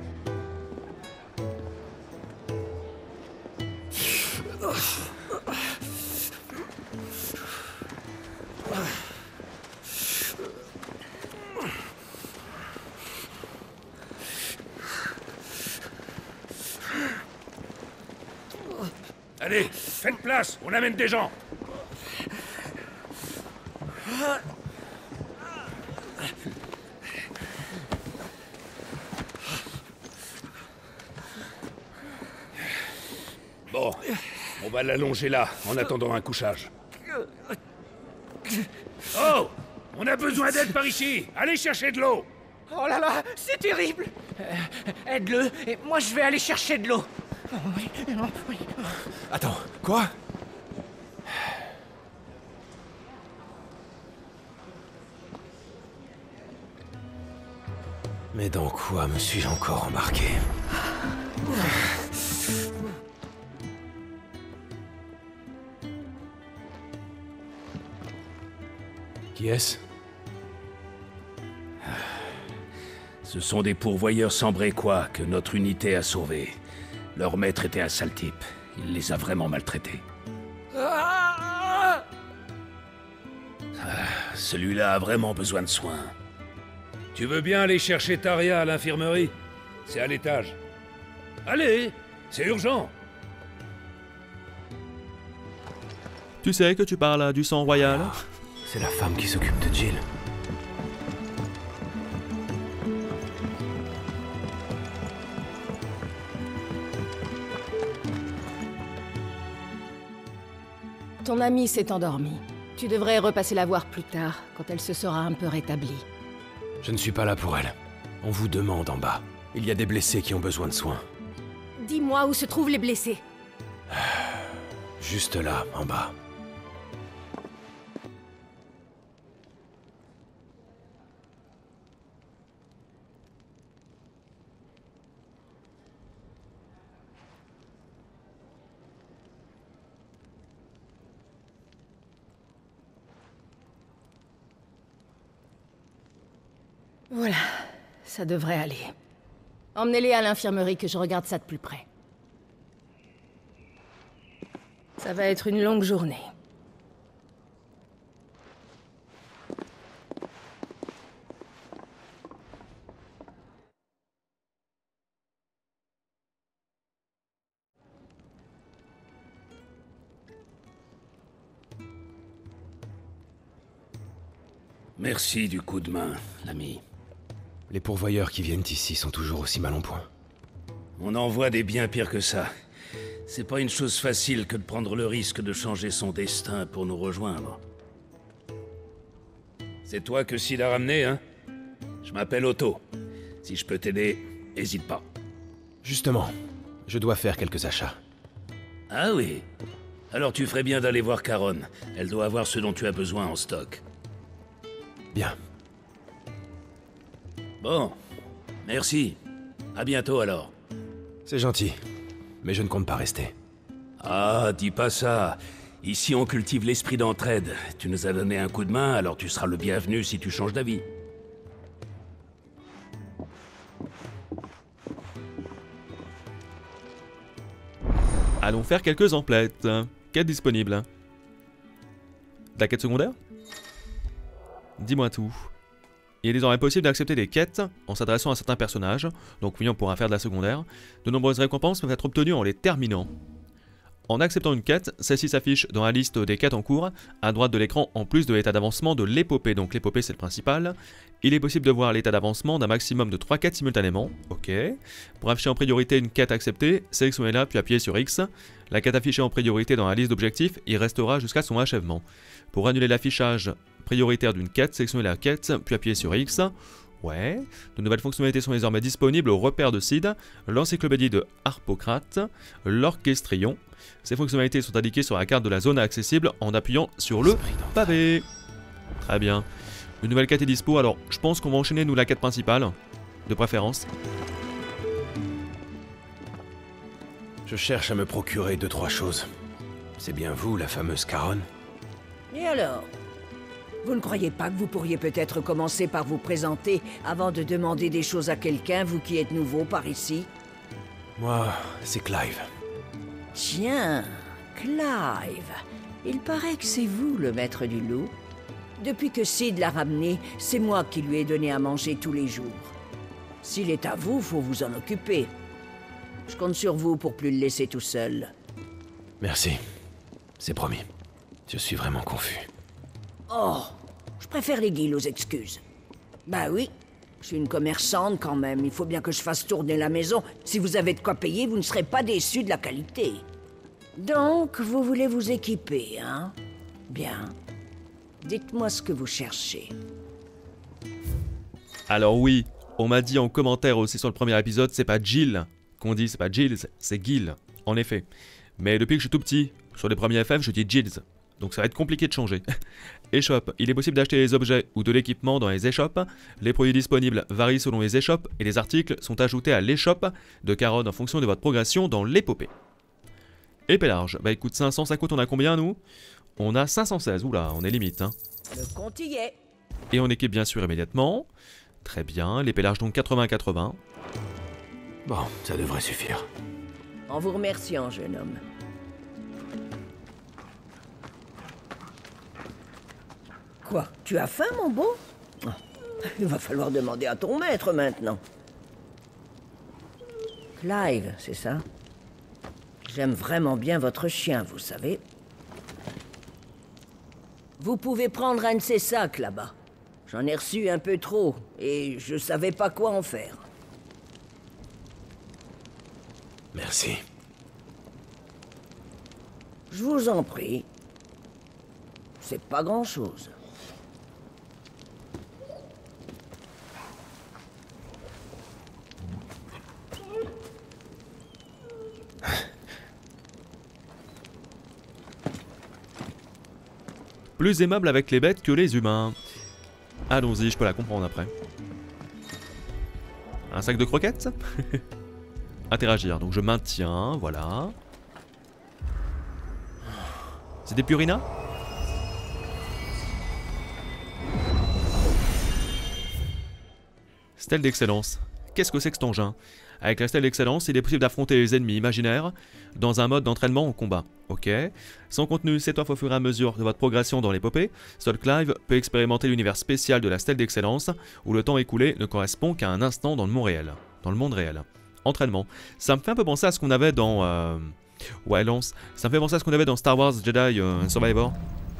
Allez, faites place, on amène des gens. Bon, on va l'allonger là, en attendant un couchage. Oh! On a besoin d'aide par ici! Allez chercher de l'eau! Oh là là, c'est terrible. euh, Aide-le, et moi je vais aller chercher de l'eau. Oh, oui, oh, oui. Attends, quoi? Mais dans quoi me suis-je encore embarqué? Qui est-ce? Ce sont des pourvoyeurs sambrécois que notre unité a sauvés. Leur maître était un sale type. Il les a vraiment maltraités. Ah, celui-là a vraiment besoin de soins. Tu veux bien aller chercher Taria à l'infirmerie? C'est à l'étage. Allez, c'est urgent. Tu sais que tu parles du sang royal? C'est la femme qui s'occupe de Jill. Ton amie s'est endormie. Tu devrais repasser la voir plus tard, quand elle se sera un peu rétablie. Je ne suis pas là pour elle. On vous demande en bas. Il y a des blessés qui ont besoin de soins. Dis-moi où se trouvent les blessés. Juste là, en bas. Voilà, ça devrait aller. Emmenez-les à l'infirmerie que je regarde ça de plus près. Ça va être une longue journée. Merci du coup de main, l'ami. Les pourvoyeurs qui viennent ici sont toujours aussi mal en point. On en voit des bien pires que ça. C'est pas une chose facile que de prendre le risque de changer son destin pour nous rejoindre. C'est toi que Sid a ramené, hein? Je m'appelle Otto. Si je peux t'aider, hésite pas. Justement, je dois faire quelques achats. Ah oui? Alors tu ferais bien d'aller voir Caronne. Elle doit avoir ce dont tu as besoin en stock. Bien. Bon. Merci. À bientôt alors. C'est gentil, mais je ne compte pas rester. Ah, dis pas ça. Ici, on cultive l'esprit d'entraide. Tu nous as donné un coup de main, alors tu seras le bienvenu si tu changes d'avis. Allons faire quelques emplettes. Quête disponible. La quête secondaire? Dis-moi tout. Il est désormais possible d'accepter des quêtes en s'adressant à certains personnages, donc oui, on pourra faire de la secondaire. De nombreuses récompenses peuvent être obtenues en les terminant. En acceptant une quête, celle-ci s'affiche dans la liste des quêtes en cours, à droite de l'écran en plus de l'état d'avancement de l'épopée. Donc l'épopée c'est le principal. Il est possible de voir l'état d'avancement d'un maximum de trois quêtes simultanément. Ok. Pour afficher en priorité une quête acceptée, sélectionnez-la puis appuyez sur X. La quête affichée en priorité dans la liste d'objectifs y restera jusqu'à son achèvement. Pour annuler l'affichage prioritaire d'une quête, sélectionnez la quête puis appuyez sur X. Ouais, de nouvelles fonctionnalités sont désormais disponibles au repère de Cid, l'encyclopédie de Harpocrate, l'orchestrion. Ces fonctionnalités sont indiquées sur la carte de la zone accessible en appuyant sur le pavé. Très bien. Une nouvelle quête est dispo, alors je pense qu'on va enchaîner nous la quête principale, de préférence. Je cherche à me procurer deux trois choses. C'est bien vous, la fameuse Charonne? Et alors? Vous ne croyez pas que vous pourriez peut-être commencer par vous présenter avant de demander des choses à quelqu'un, vous qui êtes nouveau par ici? Moi, c'est Clive. Tiens, Clive. Il paraît que c'est vous le maître du loup. Depuis que Cid l'a ramené, c'est moi qui lui ai donné à manger tous les jours. S'il est à vous, faut vous en occuper. Je compte sur vous pour plus le laisser tout seul. Merci. C'est promis. Je suis vraiment confus. Oh, je préfère les guilles aux excuses. Bah oui, je suis une commerçante quand même. Il faut bien que je fasse tourner la maison. Si vous avez de quoi payer, vous ne serez pas déçus de la qualité. Donc, vous voulez vous équiper, hein? Bien. Dites-moi ce que vous cherchez. Alors oui, on m'a dit en commentaire aussi sur le premier épisode, c'est pas Jill qu'on dit, c'est pas Jill, c'est Gil, en effet. Mais depuis que je suis tout petit, sur les premiers F F, je dis Jills. Donc ça va être compliqué de changer. Échoppe. Il est possible d'acheter des objets ou de l'équipement dans les échoppes. Les produits disponibles varient selon les échoppes et les articles sont ajoutés à l'échoppe de Charonne en fonction de votre progression dans l'épopée. Épée large. Bah écoute, cinq cents, ça coûte, on a combien nous? On a cinq cent seize. Oula, on est limite. Hein. Le compte y est. Et on équipe bien sûr immédiatement. Très bien. L'épée large donc quatre-vingts quatre-vingts. Bon, ça devrait suffire. En vous remerciant, jeune homme. Quoi? Tu as faim, mon beau? Oh, il va falloir demander à ton maître maintenant. Clive, c'est ça? J'aime vraiment bien votre chien, vous savez. Vous pouvez prendre un de ces sacs là-bas. J'en ai reçu un peu trop, et je savais pas quoi en faire. Merci. Je vous en prie. C'est pas grand-chose. Plus aimable avec les bêtes que les humains. Allons-y, je peux la comprendre après. Un sac de croquettes. Interagir, donc je maintiens, voilà. C'est des Purina? Stèle d'excellence. Qu'est-ce que c'est que cet engin? Avec la stèle d'excellence, il est possible d'affronter les ennemis imaginaires dans un mode d'entraînement en combat. Ok. Son contenu s'étoffe au fur et à mesure de votre progression dans l'épopée. Seul Clive peut expérimenter l'univers spécial de la stèle d'excellence, où le temps écoulé ne correspond qu'à un instant dans le monde réel. Dans le monde réel. Entraînement. Ça me fait un peu penser à ce qu'on avait dans... Euh... Ouais, Lance. Ça me fait penser à ce qu'on avait dans Star Wars Jedi euh, Survivor.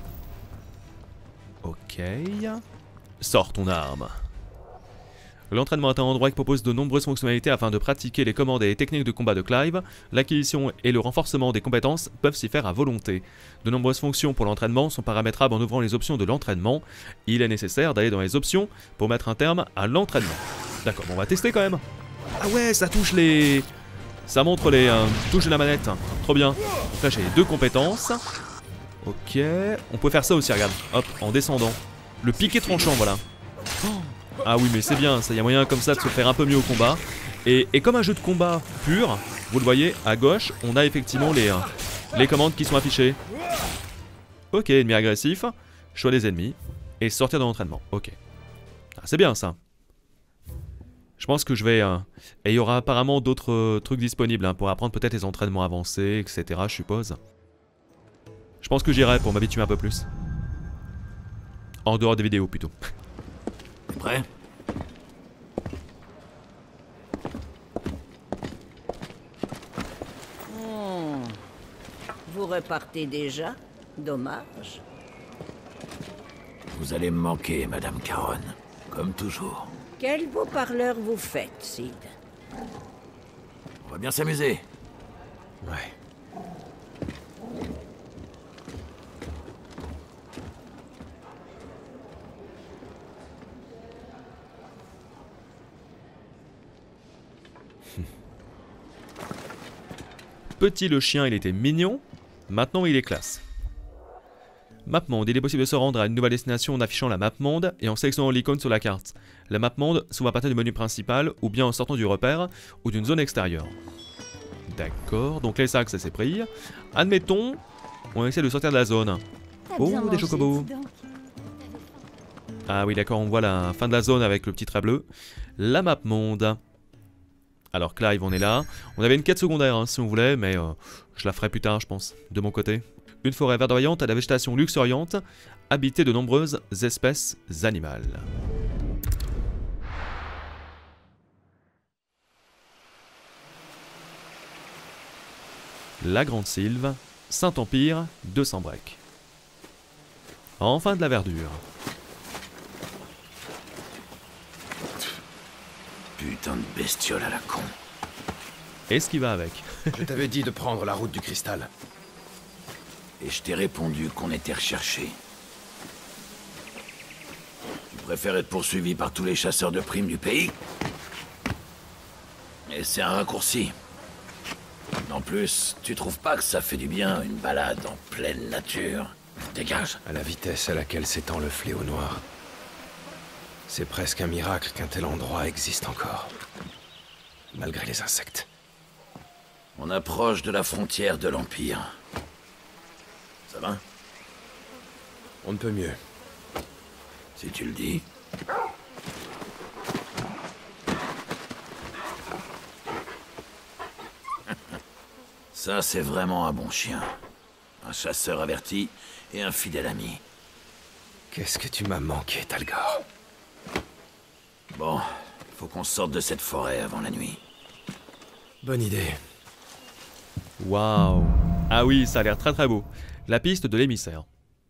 Ok. Sors ton arme. L'entraînement est un endroit qui propose de nombreuses fonctionnalités afin de pratiquer les commandes et les techniques de combat de Clive. L'acquisition et le renforcement des compétences peuvent s'y faire à volonté. De nombreuses fonctions pour l'entraînement sont paramétrables en ouvrant les options de l'entraînement. Il est nécessaire d'aller dans les options pour mettre un terme à l'entraînement. D'accord, bon, on va tester quand même. Ah ouais, ça touche les... Ça montre les euh, touches de la manette. Trop bien. Là, j'ai deux compétences. Ok. On peut faire ça aussi, regarde. Hop, en descendant. Le piqué tranchant, voilà. Oh. Ah oui, mais c'est bien, ça y a moyen comme ça de se faire un peu mieux au combat. Et, et comme un jeu de combat pur, vous le voyez, à gauche, on a effectivement les, euh, les commandes qui sont affichées. Ok, ennemi agressif, choix des ennemis, et sortir de l'entraînement. Ok. Ah, c'est bien ça. Je pense que je vais... Euh, et il y aura apparemment d'autres euh, trucs disponibles hein, pour apprendre peut-être les entraînements avancés, et cetera. Je suppose. Je pense que j'irai pour m'habituer un peu plus. En dehors des vidéos plutôt. Prêt? Hmm. Vous repartez déjà? Dommage. Vous allez me manquer, Madame Caron. Comme toujours. Quel beau parleur vous faites, Sid. On va bien s'amuser. Ouais. Petit le chien, il était mignon. Maintenant, il est classe. Map monde, il est possible de se rendre à une nouvelle destination en affichant la map monde et en sélectionnant l'icône sur la carte. La map monde s'ouvre à partir du menu principal ou bien en sortant du repère ou d'une zone extérieure. D'accord, donc les sacs ça s'est pris. Admettons, on essaie de sortir de la zone. Oh, des chocobos. Ah oui d'accord, on voit la fin de la zone avec le petit trait bleu. La map monde. Alors Clive, on est là. On avait une quête secondaire hein, si on voulait, mais euh, je la ferai plus tard je pense, de mon côté. Une forêt verdoyante à la végétation luxuriante, habitée de nombreuses espèces animales. La Grande Sylve, Saint-Empire, deux cents breaks. Enfin de la verdure. Putain de bestiole à la con. Et ce qui va avec. Je t'avais dit de prendre la route du cristal. Et je t'ai répondu qu'on était recherché. Tu préfères être poursuivi par tous les chasseurs de primes du pays? Et c'est un raccourci. En plus, tu trouves pas que ça fait du bien, une balade en pleine nature? Dégage. À la vitesse à laquelle s'étend le fléau noir. C'est presque un miracle qu'un tel endroit existe encore. Malgré les insectes. On approche de la frontière de l'Empire. Ça va? On ne peut mieux. Si tu le dis. Ça, c'est vraiment un bon chien. Un chasseur averti et un fidèle ami. Qu'est-ce que tu m'as manqué, Talgor? Bon, faut qu'on sorte de cette forêt avant la nuit. Bonne idée. Waouh. Ah oui, ça a l'air très très beau. La piste de l'émissaire.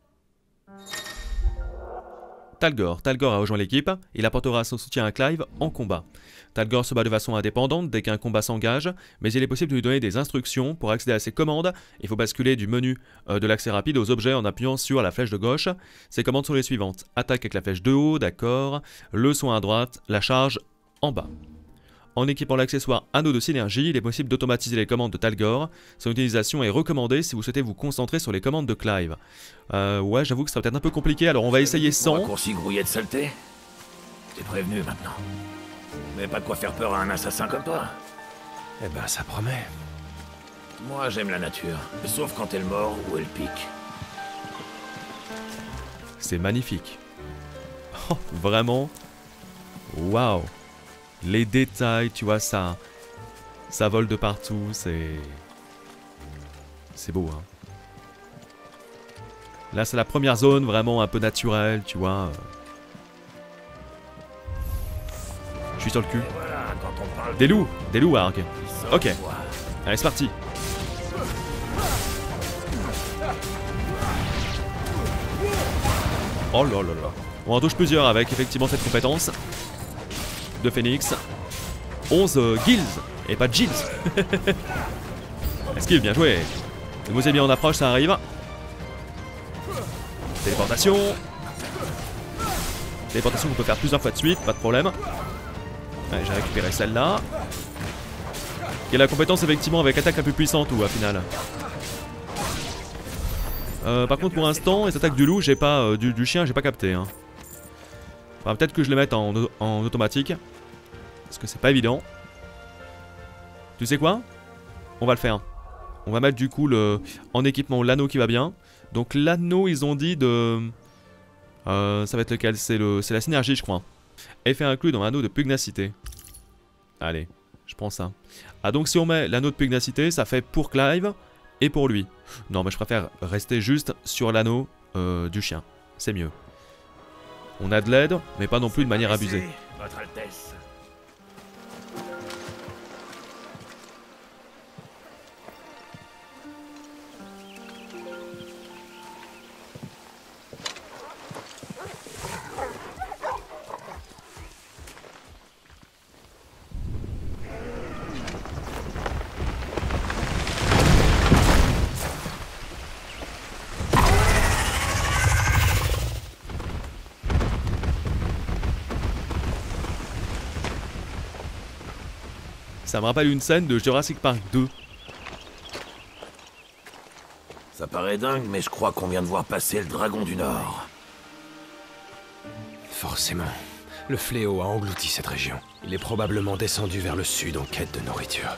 Talgor. Talgor a rejoint l'équipe. Il apportera son soutien à Clive en combat. Talgor se bat de façon indépendante dès qu'un combat s'engage, mais il est possible de lui donner des instructions. Pour accéder à ses commandes, il faut basculer du menu euh, de l'accès rapide aux objets en appuyant sur la flèche de gauche. Ses commandes sont les suivantes. Attaque avec la flèche de haut, d'accord. Le soin à droite, la charge en bas. En équipant l'accessoire Anneau de Synergie, il est possible d'automatiser les commandes de Talgor. Son utilisation est recommandée si vous souhaitez vous concentrer sur les commandes de Clive. Euh, ouais, j'avoue que ça va peut-être un peu compliqué, alors on va essayer sans... Raccourci grouillé de saleté. T'es prévenu maintenant. Mais pas de quoi faire peur à un assassin comme toi. Eh ben, ça promet. Moi, j'aime la nature. Sauf quand elle mord ou elle pique. C'est magnifique. Oh, vraiment. Waouh. Les détails, tu vois, ça... Ça vole de partout, c'est... C'est beau, hein. Là, c'est la première zone vraiment un peu naturelle, tu vois. Je suis sur le cul. Des loups, des loups, Ark. Ok. Allez, c'est parti. Oh là là là. On en touche plusieurs avec effectivement cette compétence de Phoenix. onze euh, Gills et pas Gills. Esquive, bien joué. Le vous avez mis en approche, ça arrive. Téléportation. Téléportation qu'on peut faire plusieurs fois de suite, pas de problème. Allez, j'ai récupéré celle-là. Qui est la compétence effectivement avec attaque la plus puissante ou à final. Euh, par contre pour l'instant, les attaques du loup, j'ai pas euh, du, du chien, j'ai pas capté. Hein. Enfin, peut-être que je les mette en, en automatique. Parce que c'est pas évident. Tu sais quoi? On va le faire. On va mettre du coup le, en équipement l'anneau qui va bien. Donc l'anneau, ils ont dit de... Euh, ça va être lequel? C'est la synergie, je crois. Effet inclus dans l'anneau de pugnacité. Allez, je prends ça. Ah donc si on met l'anneau de pugnacité, ça fait pour Clive et pour lui. Non mais je préfère rester juste sur l'anneau euh, du chien. C'est mieux. On a de l'aide, mais pas non plus de manière abusée. Votre Altesse. Ça me rappelle une scène de Jurassic Park deux. Ça paraît dingue, mais je crois qu'on vient de voir passer le dragon du Nord. Forcément. Le fléau a englouti cette région. Il est probablement descendu vers le sud en quête de nourriture.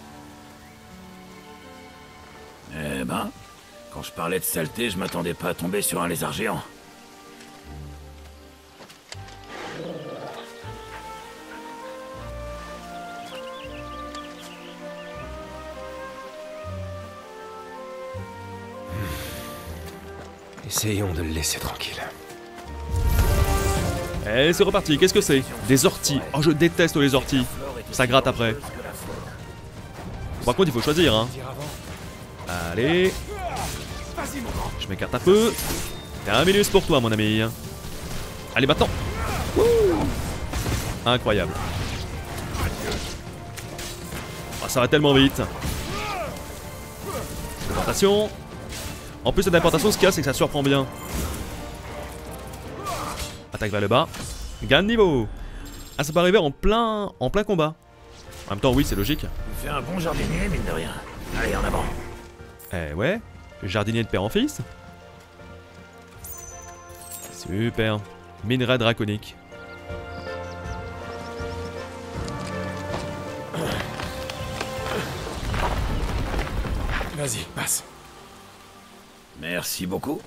Eh ben, quand je parlais de saleté, je m'attendais pas à tomber sur un lézard géant. Essayons de le laisser tranquille. Et c'est reparti, qu'est-ce que c'est? Des orties. Oh, je déteste les orties. Ça gratte après. Par contre, il faut choisir, hein. Allez. Je m'écarte un peu. Un minus pour toi, mon ami. Allez, maintenant. Wouh. Incroyable. Oh, ça va tellement vite. Téléportation. En plus, cette téléportation, ce qu'il y a, c'est que ça surprend bien. Attaque vers le bas. Gain de niveau. Ah, ça peut arriver en plein, en plein combat. En même temps, oui, c'est logique. Il fait un bon jardinier, mine de rien. Allez, en avant. Eh ouais. Jardinier de père en fils. Super. Minerai draconique. Vas-y, passe. Merci beaucoup.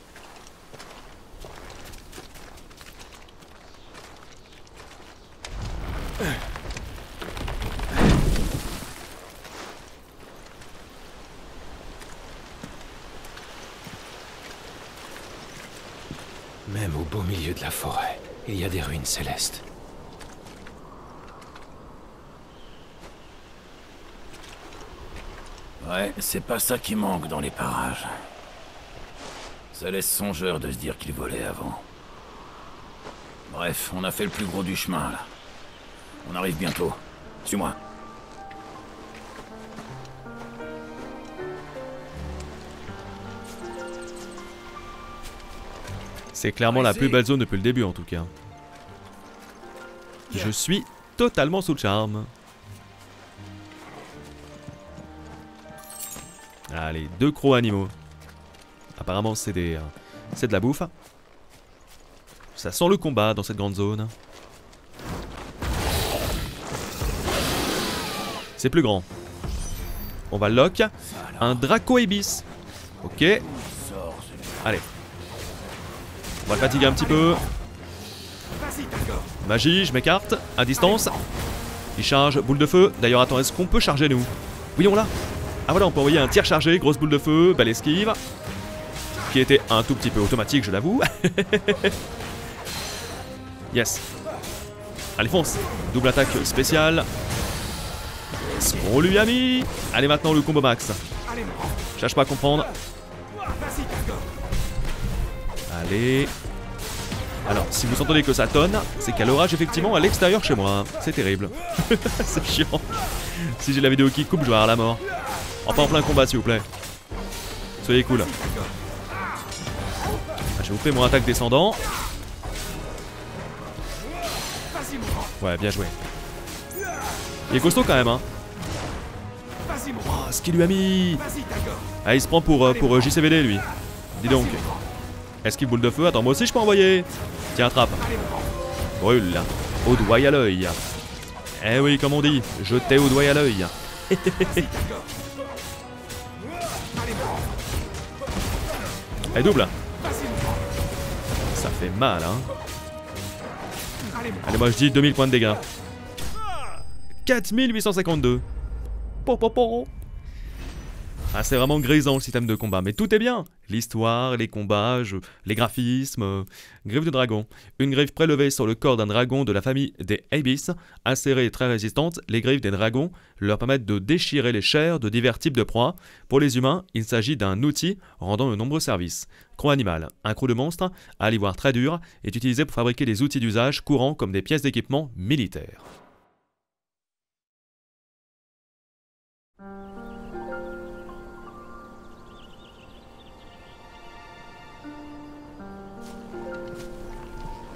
Même au beau milieu de la forêt, il y a des ruines célestes. Ouais, c'est pas ça qui manque dans les parages. Ça laisse songeur de se dire qu'il volait avant. Bref, on a fait le plus gros du chemin, là. On arrive bientôt. Suis-moi. C'est clairement la plus belle zone depuis le début, en tout cas. Je suis totalement sous le charme. Allez, deux crocs animaux. Apparemment, c'est des, euh, c'est de la bouffe. Ça sent le combat dans cette grande zone. C'est plus grand. On va le lock. Un Draco Ibis. Ok. Allez. On va le fatiguer un petit peu. Magie, je m'écarte. À distance. Il charge. Boule de feu. D'ailleurs, attends, est-ce qu'on peut charger nous? Oui, on l'a. Ah voilà, on peut envoyer un tir chargé. Grosse boule de feu. Belle esquive. Qui était un tout petit peu automatique, je l'avoue. Yes. Allez, fonce. Double attaque spéciale. Ce qu'on lui a mis. Allez, maintenant le combo max. Cherche pas à comprendre. Allez. Alors, si vous entendez que ça tonne, c'est qu'il y a l'orage effectivement à l'extérieur chez moi. C'est terrible. C'est chiant. Si j'ai la vidéo qui coupe, je vais avoir la mort. Enfin, en plein combat, s'il vous plaît. Soyez cool. Je vais vous faire mon attaque descendant. Ouais, bien joué. Il est costaud quand même, hein. Oh, ce qu'il lui a mis. Ah, il se prend pour, euh, pour euh, J C V D, lui. Dis donc. Esquive boule de feu. Attends, moi aussi je peux envoyer. Tiens, attrape. Brûle. Au doigt et à l'œil. Eh oui, comme on dit, jeter au doigt et à l'œil. Eh, double. Ça fait mal, hein. Allez, moi je dis deux mille points de dégâts. quatre mille huit cent cinquante-deux. Po, po, po. Ah, c'est vraiment grisant le système de combat, mais tout est bien. L'histoire, les combats, je... les graphismes. Euh... Griffe de dragon. Une griffe prélevée sur le corps d'un dragon de la famille des Ibis. Acérée et très résistante, les griffes des dragons leur permettent de déchirer les chairs de divers types de proies. Pour les humains, il s'agit d'un outil rendant de nombreux services. Croc animal. Un croc de monstre, à l'ivoire très dur, est utilisé pour fabriquer des outils d'usage courants comme des pièces d'équipement militaires.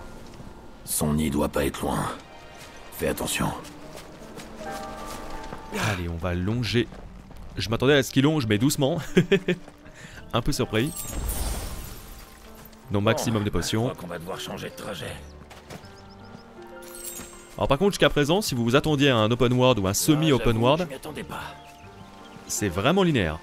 Son nid doit pas être loin. Fais attention. Allez, on va longer. Je m'attendais à ce qu'il longe, mais doucement. Un peu surpris. Non, maximum Bon, de potions. je crois qu'on va devoir changer de trajet. Alors par contre, jusqu'à présent, si vous vous attendiez à un open world ou un semi-open Ah, j'avoue, world, je m'y attendais pas. c'est vraiment linéaire.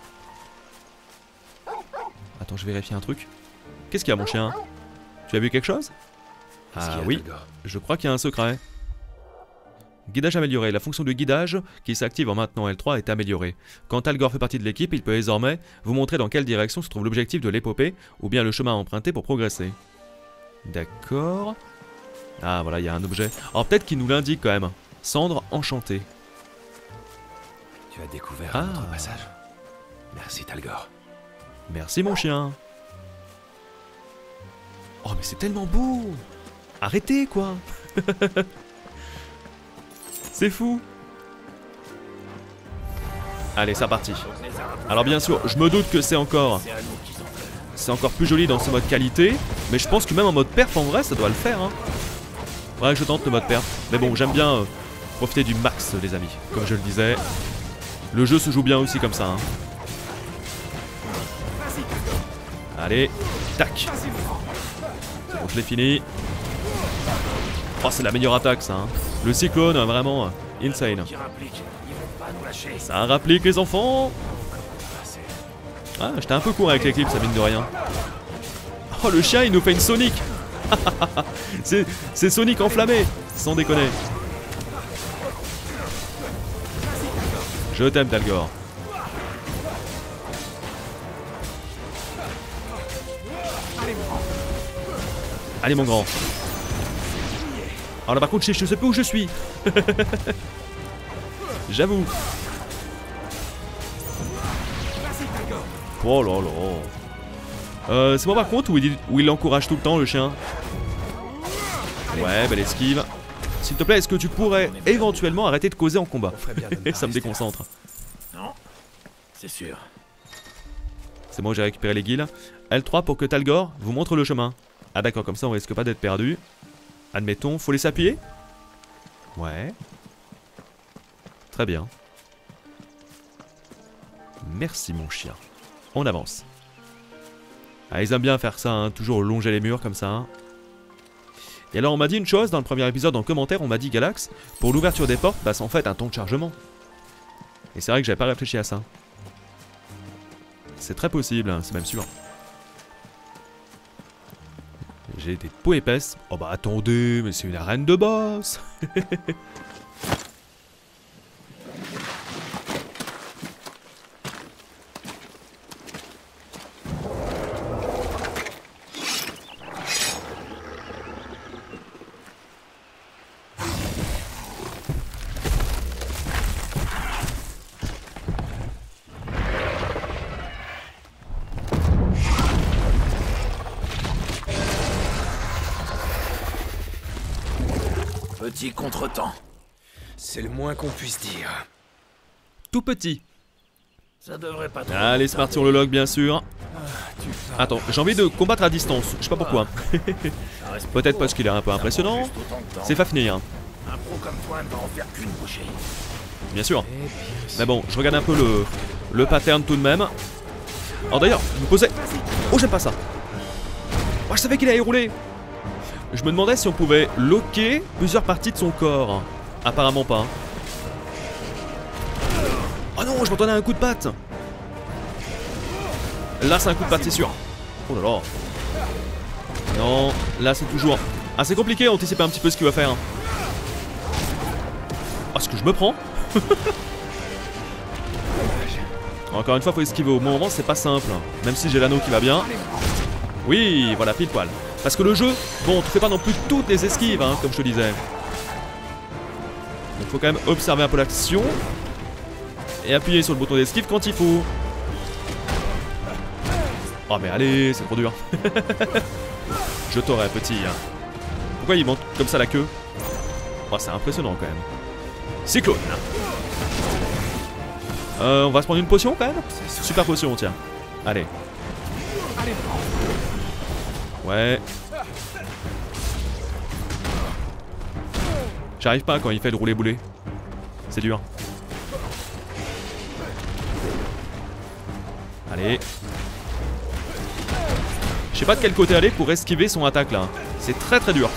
Attends, je vais vérifier un truc. Qu'est-ce qu'il y a, mon chien? Tu as vu quelque chose? Qu'est-ce qu'il y Ah a, oui, Talgor? je crois qu'il y a un secret. Guidage amélioré. La fonction de guidage qui s'active en maintenant L trois est améliorée. Quand Talgor fait partie de l'équipe, il peut désormais vous montrer dans quelle direction se trouve l'objectif de l'épopée ou bien le chemin à emprunter pour progresser. D'accord. Ah voilà, il y a un objet. Alors peut-être qu'il nous l'indique quand même. Cendre enchantée. Tu as découvert Ah. un autre passage. Merci, Talgor. Merci mon chien. Oh mais c'est tellement beau. Arrêtez quoi. C'est fou. Allez, c'est parti. Alors bien sûr, je me doute que c'est encore c'est encore plus joli dans ce mode qualité, mais je pense que même en mode perf en vrai ça doit le faire hein. Ouais, je tente le mode perf. Mais bon, j'aime bien euh, profiter du max les amis. Comme je le disais, le jeu se joue bien aussi comme ça hein. Allez, tac. Bon, je l'ai fini. Oh, c'est la meilleure attaque ça hein. Le cyclone, vraiment euh, insane. Qui rapplique, ils vont pas nous lâcher. Ça rapplique les enfants. Ah, j'étais un peu court avec l'éclipse, ça mine de rien. Oh, le chien, il nous fait une Sonic. C'est c'est Sonic enflammé, sans déconner. Je t'aime, Talgor. Allez, mon grand. Alors là, par contre, je je sais pas où je suis. J'avoue. Oh là là. Euh, c'est moi par contre où il, où il l'encourage tout le temps le chien. Ouais, belle esquive. S'il te plaît, est-ce que tu pourrais éventuellement arrêter de causer en combat? Ça me déconcentre. Non, c'est sûr. C'est moi où j'ai récupéré les guilds. L trois pour que Talgor vous montre le chemin. Ah d'accord, comme ça on risque pas d'être perdu. Admettons, faut laisser appuyer? Ouais. Très bien. Merci mon chien. On avance. Ah, ils aiment bien faire ça, hein, toujours longer les murs comme ça. Hein. Et alors on m'a dit une chose dans le premier épisode en commentaire, on m'a dit Galax, pour l'ouverture des portes, bah c'est en fait un temps de chargement. Et c'est vrai que j'avais pas réfléchi à ça. C'est très possible, hein, c'est même sûr. J'ai des peaux épaisses. Oh bah attendez, mais c'est une arène de boss. Petit contretemps. C'est le moins qu'on puisse dire. Tout petit. Ça devrait pas trop. Allez, c'est parti, on le log bien sûr. Attends, j'ai envie de combattre à distance, je sais pas pourquoi. Peut-être parce qu'il est un peu impressionnant. C'est Fafnir. Un pro comme toi ne va en faire qu'une bouchée. Bien sûr. Mais bon, je regarde un peu le, le pattern tout de même. Oh d'ailleurs, je me posais... Oh, j'aime pas ça. Oh, je savais qu'il allait rouler. Je me demandais si on pouvait loquer plusieurs parties de son corps. Apparemment pas. Oh non, je m'entendais un coup de patte. Là, c'est un coup de patte, c'est sûr. Oh là là. Non, là, c'est toujours assez compliqué à anticiper un petit peu ce qu'il va faire. Oh, ce que je me prends. Encore une fois, faut esquiver au bon moment, c'est pas simple. Même si j'ai l'anneau qui va bien. Oui, voilà, pile poil. Parce que le jeu, bon, tu fais pas non plus toutes les esquives, hein, comme je te disais. Donc faut quand même observer un peu l'action. Et appuyer sur le bouton d'esquive quand il faut. Oh mais allez, c'est trop dur. Je t'aurai, petit. Hein. Pourquoi il monte comme ça la queue? Oh, c'est impressionnant quand même. Cyclone. Euh, on va se prendre une potion quand même. Super potion, tiens. Allez. Ouais. J'arrive pas quand il fait le rouler boulet. C'est dur. Allez. Je sais pas de quel côté aller pour esquiver son attaque là. C'est très très dur.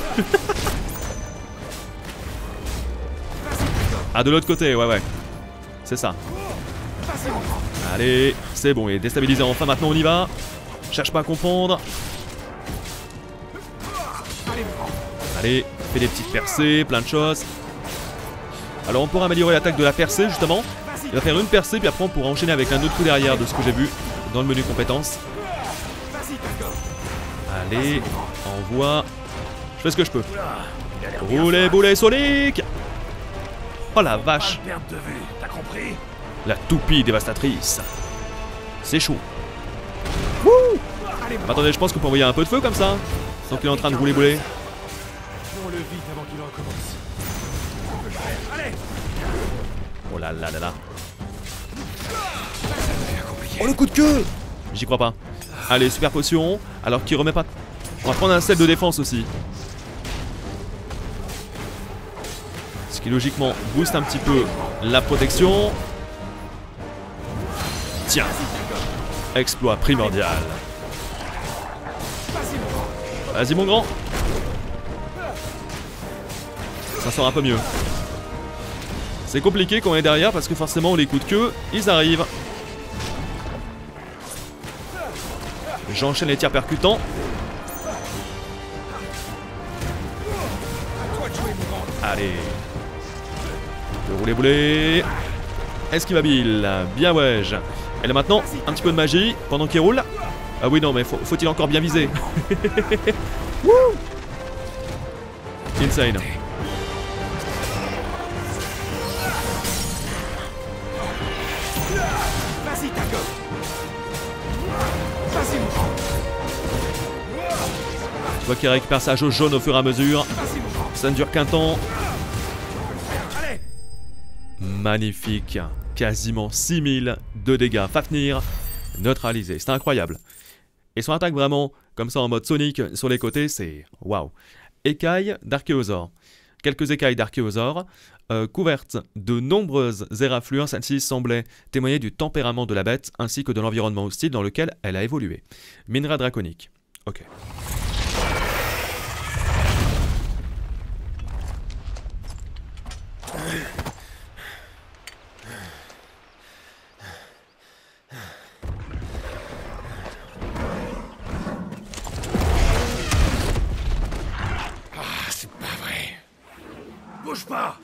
Ah, de l'autre côté, ouais ouais. C'est ça. Allez, c'est bon, il est déstabilisé enfin, maintenant on y va. Cherche pas à comprendre. Allez, fait des petites percées, plein de choses. Alors on pourra améliorer l'attaque de la percée justement. Il va faire une percée puis après on pourra enchaîner avec un autre coup derrière de ce que j'ai vu dans le menu compétences. Allez, envoie. Je fais ce que je peux. Roulez, boulet, Sonic. Oh la vache. La toupie dévastatrice. C'est chaud. Wouh. Attendez, je pense qu'on peut envoyer un peu de feu comme ça. Tant qu'il est en train de rouler bouler. Oh là là là là. Oh le coup de queue. J'y crois pas. Allez, super potion. Alors qu'il remet pas... On va prendre un set de défense aussi. Ce qui logiquement booste un petit peu la protection. Tiens. Exploit primordial. Vas-y mon grand. Ça sort un peu mieux. C'est compliqué quand on est derrière parce que forcément les coups de queue, ils arrivent. J'enchaîne les tirs percutants. Allez. Le rouler boulet. Esquivabile. Bien ouais. Et là maintenant, un petit peu de magie pendant qu'il roule. Ah oui non mais faut, faut-il encore bien viser. Insane. Tu vois qu'il récupère sa jauge jaune au fur et à mesure. Ça ne dure qu'un temps. Magnifique. Quasiment six mille de dégâts. Fafnir neutralisé. C'est incroyable. Et son attaque vraiment, comme ça en mode Sonic sur les côtés, c'est waouh. Écailles d'archéosaure. Quelques écailles d'archéosaure. Euh, couvertes de nombreuses éraflures, celle-ci semblait témoigner du tempérament de la bête ainsi que de l'environnement hostile dans lequel elle a évolué. Minerai draconique. Ok. Ah, c'est pas vrai. Bouge pas.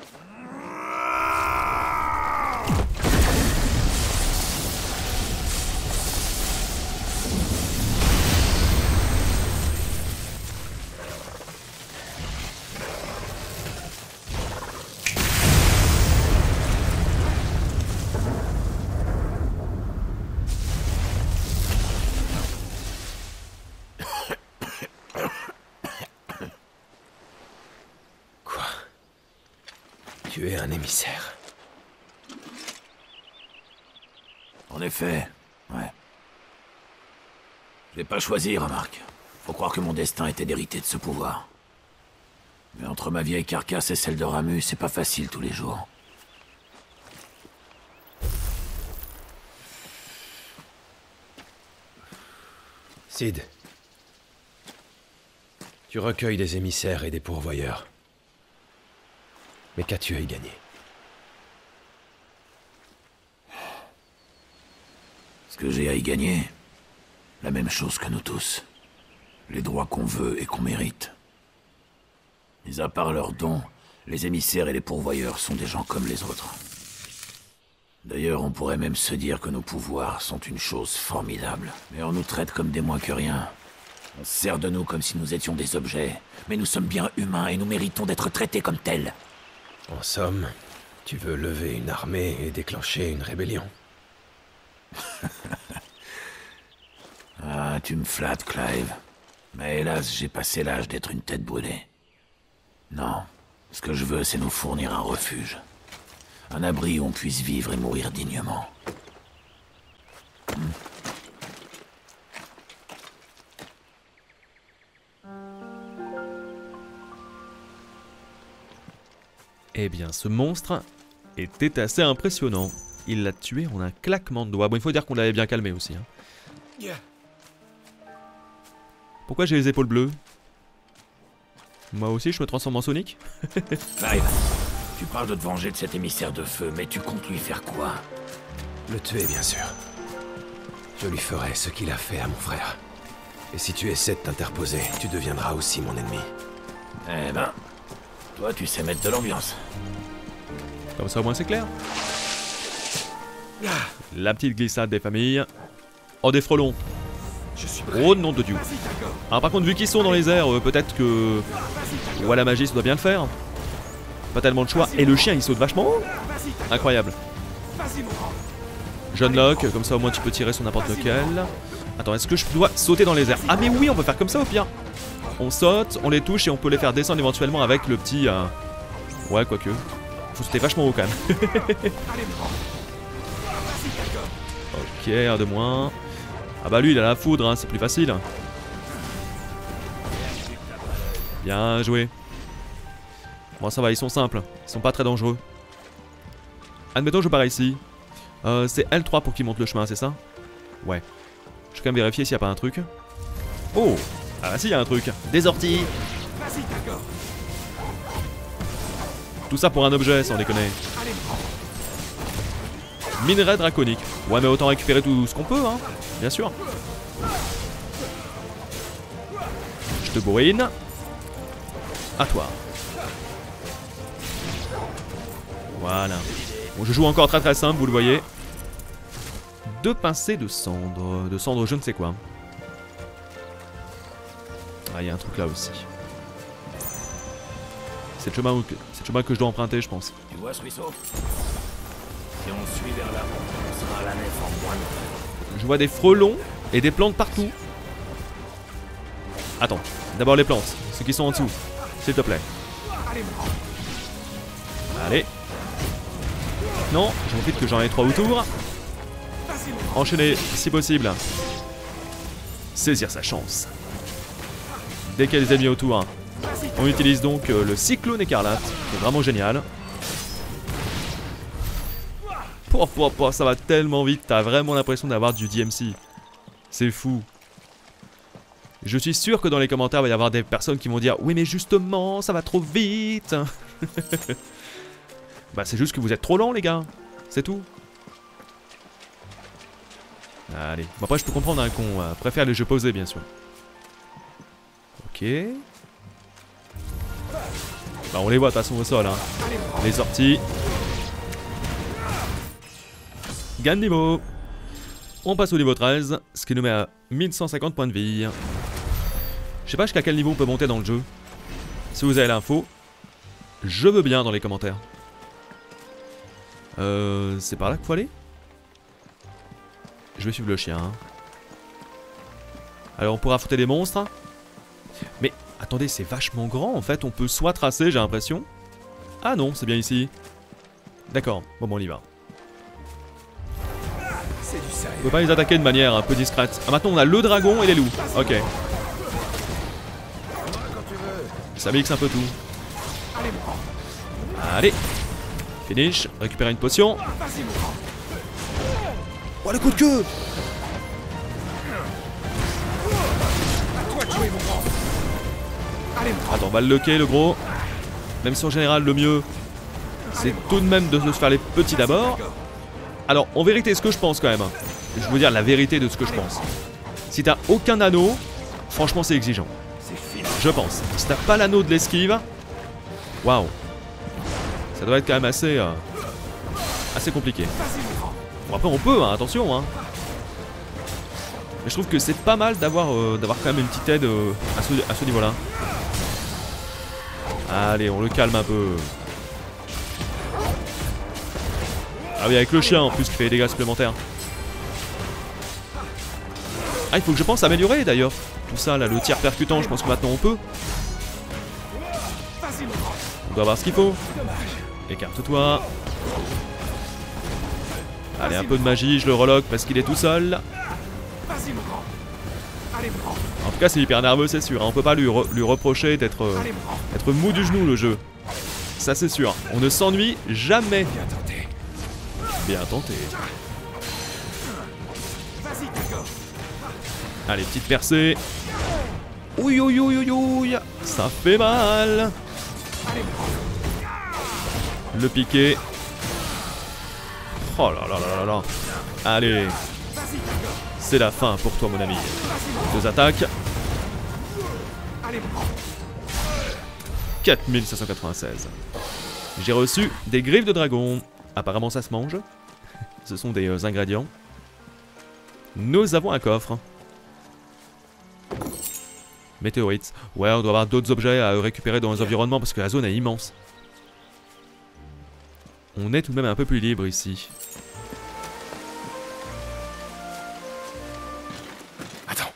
Tu es un émissaire. En effet, ouais. Je l'ai pas choisi, remarque. Faut croire que mon destin était d'hériter de ce pouvoir. Mais entre ma vieille carcasse et celle de Ramus, c'est pas facile tous les jours. Cid. Tu recueilles des émissaires et des pourvoyeurs. Mais qu'as-tu à y gagner? Ce que j'ai à y gagner, la même chose que nous tous. Les droits qu'on veut et qu'on mérite. Mis à part leurs dons, les émissaires et les pourvoyeurs sont des gens comme les autres. D'ailleurs, on pourrait même se dire que nos pouvoirs sont une chose formidable. Mais on nous traite comme des moins que rien. On se sert de nous comme si nous étions des objets. Mais nous sommes bien humains et nous méritons d'être traités comme tels. En somme, tu veux lever une armée et déclencher une rébellion. Ah, tu me flattes, Clive. Mais hélas, j'ai passé l'âge d'être une tête brûlée. Non, ce que je veux, c'est nous fournir un refuge. Un abri où on puisse vivre et mourir dignement. Hmm. Eh bien, ce monstre était assez impressionnant. il l'a tué en un claquement de doigts. Bon, il faut dire qu'on l'avait bien calmé aussi. Hein. Pourquoi j'ai les épaules bleues? Moi aussi, je me transforme en Sonic. Clive, tu parles de te venger de cet émissaire de feu, mais tu comptes lui faire quoi? Le tuer, bien sûr. Je lui ferai ce qu'il a fait à mon frère. Et si tu essaies de t'interposer, tu deviendras aussi mon ennemi. Eh ben, toi, tu sais mettre de l'ambiance. Comme ça, au moins, c'est clair. La petite glissade des familles. Oh, des frelons. Je suis Oh, nom de Dieu. Alors, par contre, vu qu'ils sont dans les airs, euh, peut-être que... Ouais, la magie, ça doit bien le faire. Pas tellement de choix. Et le chien, il saute vachement haut. Incroyable. Jeune Locke, comme ça, au moins, tu peux tirer sur n'importe lequel. Attends, est-ce que je dois sauter dans les airs? Ah, mais oui, on peut faire comme ça, au pire. On saute, on les touche et on peut les faire descendre éventuellement avec le petit... Euh... Ouais, quoique. Faut sauter vachement haut, quand même. Ok, un de moins. Ah bah lui il a la foudre, hein, c'est plus facile. Bien joué. Bon ça va, ils sont simples, ils sont pas très dangereux. Admettons je pars ici. Euh, c'est L trois pour qu'il monte le chemin, c'est ça? Ouais. Je vais quand même vérifier s'il n'y a pas un truc. Oh! Ah bah si, il y a un truc. Des orties. Tout ça pour un objet, sans déconner. Minerai draconique. Ouais mais autant récupérer tout ce qu'on peut, hein. Bien sûr. Je te bourrine. À toi. Voilà. Bon, je joue encore très très simple, vous le voyez. Deux pincées de cendre. De cendre, je ne sais quoi. Ah, il y a un truc là aussi. C'est le chemin, où... le chemin que je dois emprunter, je pense. Tu vois ce ruisseau? Si on suit vers là, on sera à la nef en moins de temps. Je vois des frelons et des plantes partout. Attends, d'abord les plantes, ceux qui sont en dessous, s'il te plaît. Allez. Non, j'en profite que j'en ai trois autour. Enchaîner si possible. Saisir sa chance. Dès qu'il y a des ennemis autour, on utilise donc euh, le cyclone écarlate, qui est vraiment génial. Pouah, pouah, pouah, ça va tellement vite, t'as vraiment l'impression d'avoir du D M C. C'est fou. Je suis sûr que dans les commentaires, il va y avoir des personnes qui vont dire « Oui, mais justement, ça va trop vite !» Bah, c'est juste que vous êtes trop lents, les gars. C'est tout. Allez. Bon, après, je peux comprendre hein, qu'on euh, préfère les jeux posés, bien sûr. Ok. Bah, on les voit de toute façon au sol. Hein. Les orties. Gain de niveau. On passe au niveau treize, ce qui nous met à mille cent cinquante points de vie. Je sais pas jusqu'à quel niveau on peut monter dans le jeu. Si vous avez l'info, je veux bien dans les commentaires. Euh, c'est par là qu'il faut aller? Je vais suivre le chien. Hein. Alors on pourra affronter des monstres. Mais attendez, c'est vachement grand en fait. On peut soit tracer, j'ai l'impression. Ah non, c'est bien ici. D'accord, bon, bon on y va. On peut pas les attaquer de manière un peu discrète. Ah maintenant on a le dragon et les loups. Ok. Ça mixe un peu tout. Allez. Finish. Récupérer une potion. Oh le coup de queue. Attends, on va le loquer le gros. Même si en général le mieux c'est tout de même de se faire les petits d'abord. Alors en vérité ce que je pense quand même, je veux dire la vérité de ce que je pense. Si t'as aucun anneau, franchement c'est exigeant. Je pense. Si t'as pas l'anneau de l'esquive, waouh, ça doit être quand même assez euh, assez compliqué. Bon après on peut, hein, attention hein. Mais je trouve que c'est pas mal d'avoir euh, d'avoir quand même une petite aide euh, à ce, à ce niveau-là. Allez, on le calme un peu. Ah oui, avec le chien en plus qui fait des dégâts supplémentaires. Ah, il faut que je pense améliorer d'ailleurs. Tout ça là, le tir percutant, je pense que maintenant on peut. On doit avoir ce qu'il faut. Écarte-toi. Allez, un peu de magie, je le reloque parce qu'il est tout seul. En tout cas, c'est hyper nerveux, c'est sûr. Hein. On peut pas lui, re lui reprocher d'être euh, être mou du genou, le jeu. Ça, c'est sûr. On ne s'ennuie jamais. Bien tenté. Allez, petite percée. Ouïe, ouïe, ouïe, ouïe, ouïe. Ça fait mal. Le piqué. Oh là là là là là. Allez. C'est la fin pour toi, mon ami. Deux attaques. quatre mille cinq cent quatre-vingt-seize. J'ai reçu des griffes de dragon. Apparemment, ça se mange. Ce sont des euh, ingrédients. Nous avons un coffre. Météorites. Ouais, on doit avoir d'autres objets à récupérer dans les environnements parce que la zone est immense. On est tout de même un peu plus libre ici. Attends.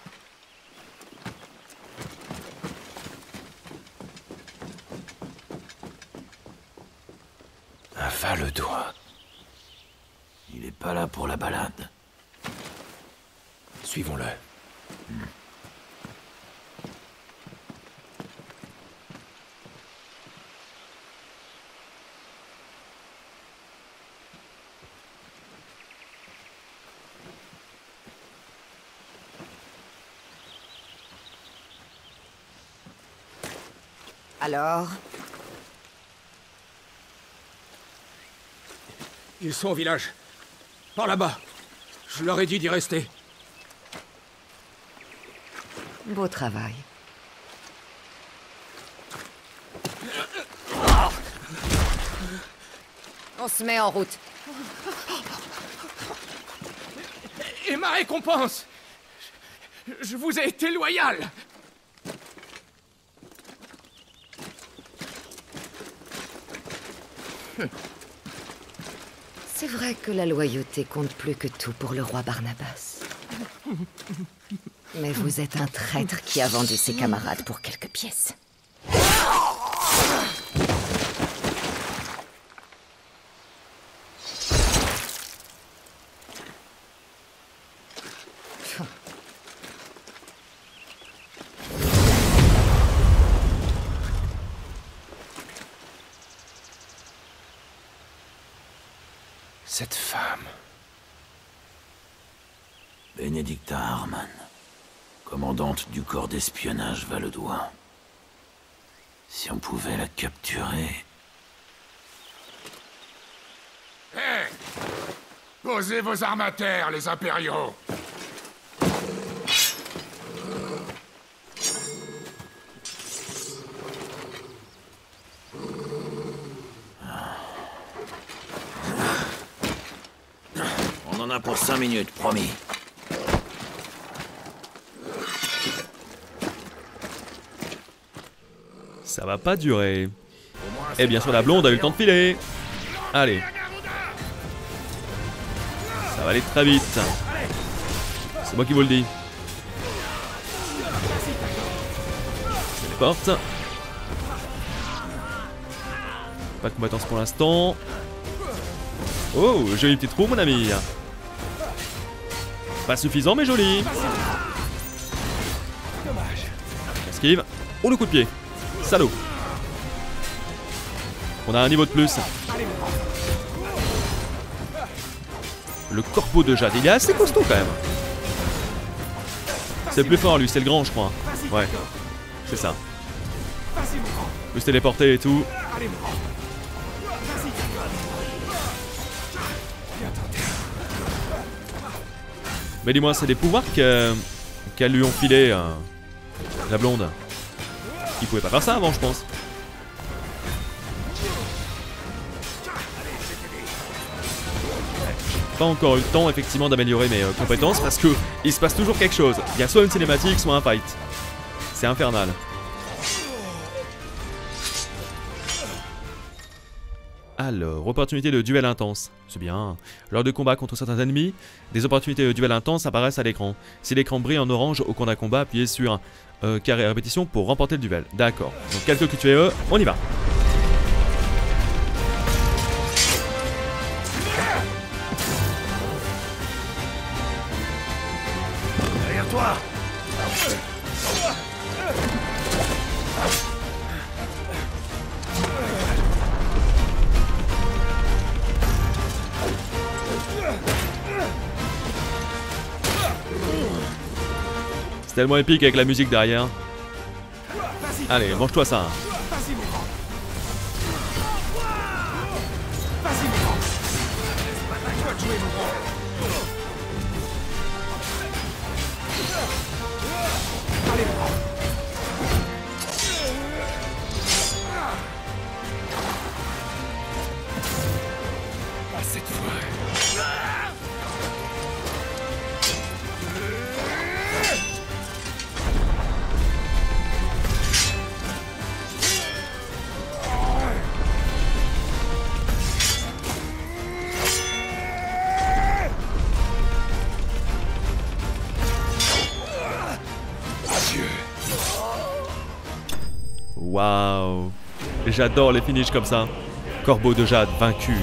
Un va-le-doigt. Il est pas là pour la balade. Suivons-le. Hmm. Alors? Ils sont au village. Par là-bas. Je leur ai dit d'y rester. Beau travail. On se met en route. Et ma récompense? Je vous ai été loyal. C'est vrai que la loyauté compte plus que tout pour le roi Barnabas. Mais vous êtes un traître qui a vendu ses camarades pour quelques pièces. Cette femme... Benedicta Harman, commandante du corps d'espionnage va-le-doigt. Si on pouvait la capturer... Hé hey, posez vos armes à terre, les impériaux. On en a pour cinq minutes, promis. Ça va pas durer. Et bien sûr, la blonde a eu le temps de filer. Allez. Ça va aller très vite. C'est moi qui vous le dis. C'est les portes. Pas de combattance pour l'instant. Oh, joli petit trou, mon ami. Pas suffisant, mais joli. Esquive. Oh, le coup de pied. Salaud. On a un niveau de plus. Le corbeau de jade, il est assez costaud quand même. C'est le plus fort lui, c'est le grand je crois. Ouais, c'est ça. Le téléporter et tout. Mais dis-moi, c'est des pouvoirs qu'elle qu lui ont filé euh, la blonde. Il pouvait pas faire ça avant, je pense. Pas encore eu le temps, effectivement, d'améliorer mes euh, compétences parce que il se passe toujours quelque chose. Il y a soit une cinématique, soit un fight. C'est infernal. Alors, opportunité de duel intense. C'est bien. Lors de combats contre certains ennemis, des opportunités de duel intense apparaissent à l'écran. Si l'écran brille en orange au cours d'un combat, appuyez sur euh, carré répétition pour remporter le duel. D'accord. Donc, quelques Q T E, on y va. Derrière toi! C'est tellement épique avec la musique derrière. Allez, mange-toi ça. Vas-y, mon grand. Vas-y, mon grand. C'est pas à toi de jouer, mon grand. Allez, mon grand. Pas cette fois. Waouh. J'adore les finishes comme ça. Corbeau de jade vaincu.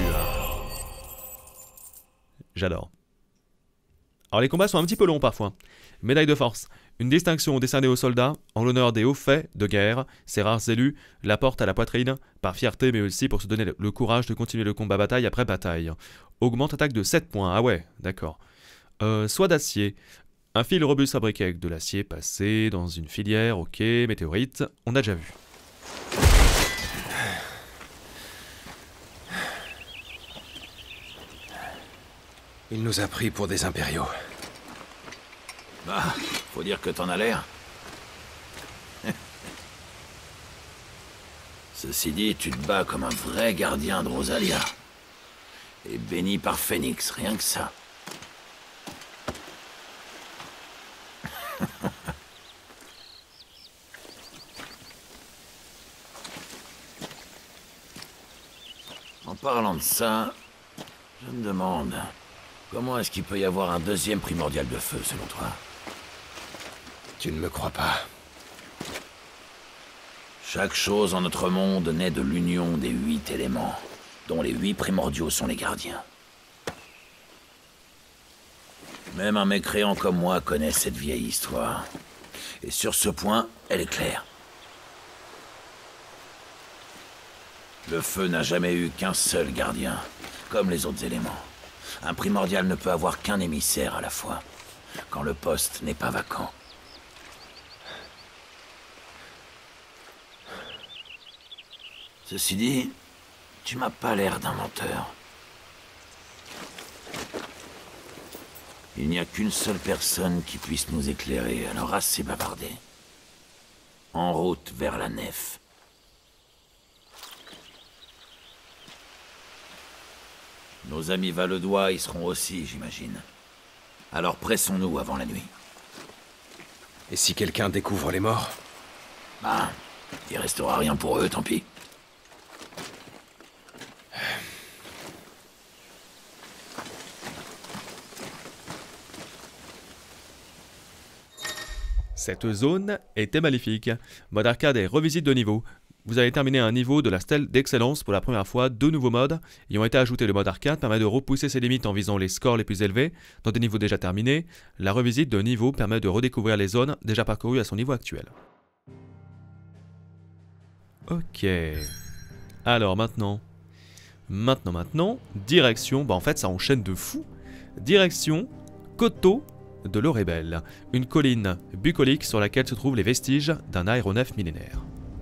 J'adore. Alors les combats sont un petit peu longs parfois. Médaille de force. Une distinction décernée aux soldats en l'honneur des hauts faits de guerre. Ces rares élus la portent à la poitrine par fierté mais aussi pour se donner le courage de continuer le combat bataille après bataille. Augmente attaque de sept points. Ah ouais, d'accord. Euh, soie d'acier. Un fil robuste fabriqué avec de l'acier passé dans une filière. Ok, météorite. On a déjà vu. Il nous a pris pour des impériaux. Bah, faut dire que t'en as l'air. Ceci dit, tu te bats comme un vrai gardien de Rosalia. Et béni par Phénix, rien que ça. En parlant de ça, je me demande... Comment est-ce qu'il peut y avoir un deuxième primordial de feu, selon toi? Tu ne me crois pas. Chaque chose en notre monde naît de l'union des huit éléments, dont les huit primordiaux sont les gardiens. Même un mécréant comme moi connaît cette vieille histoire. Et sur ce point, elle est claire. Le feu n'a jamais eu qu'un seul gardien, comme les autres éléments. Un primordial ne peut avoir qu'un émissaire à la fois, quand le poste n'est pas vacant. Ceci dit, tu m'as pas l'air d'un menteur. Il n'y a qu'une seule personne qui puisse nous éclairer, alors assez bavardé. En route vers la nef. Nos amis Valedois y seront aussi, j'imagine. Alors pressons-nous avant la nuit. Et si quelqu'un découvre les morts? Bah, il restera rien pour eux, tant pis. Cette zone était maléfique. Mode arcade et revisite de niveau. Vous avez terminé un niveau de la stèle d'excellence pour la première fois. Deux nouveaux modes y ont été ajoutés. Le mode arcade permet de repousser ses limites en visant les scores les plus élevés dans des niveaux déjà terminés. La revisite de niveau permet de redécouvrir les zones déjà parcourues à son niveau actuel. Ok. Alors maintenant... Maintenant, maintenant... Direction... Bah en fait ça enchaîne de fou. Direction... Coteau de l'Orébel. Une colline bucolique sur laquelle se trouvent les vestiges d'un aéronef millénaire.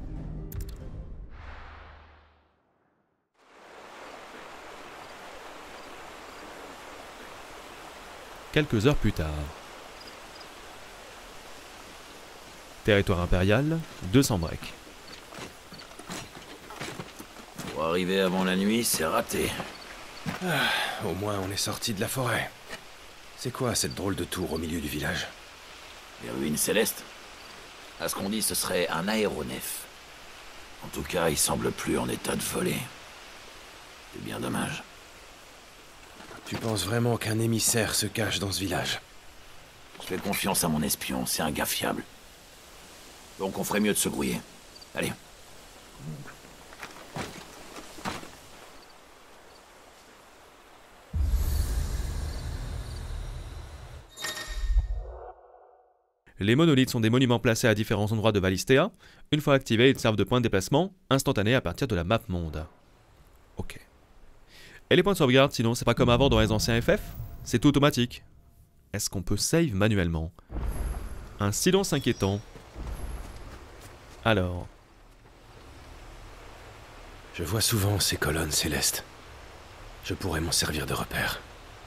Quelques heures plus tard. Territoire impérial, deux cents breaks. Pour arriver avant la nuit, c'est raté. Ah, au moins on est sorti de la forêt. C'est quoi cette drôle de tour au milieu du village? Les ruines célestes? À ce qu'on dit, ce serait un aéronef. En tout cas, il semble plus en état de voler. C'est bien dommage. Tu penses vraiment qu'un émissaire se cache dans ce village? Je fais confiance à mon espion, c'est un gars fiable. Donc on ferait mieux de se grouiller. Allez. Les monolithes sont des monuments placés à différents endroits de Valisthea. Une fois activés, ils servent de point de déplacement instantané à partir de la map monde. Ok. Et les points de sauvegarde, sinon, c'est pas comme avant dans les anciens F F? C'est tout automatique. Est-ce qu'on peut save manuellement? Un silence inquiétant. Alors. Je vois souvent ces colonnes célestes. Je pourrais m'en servir de repère.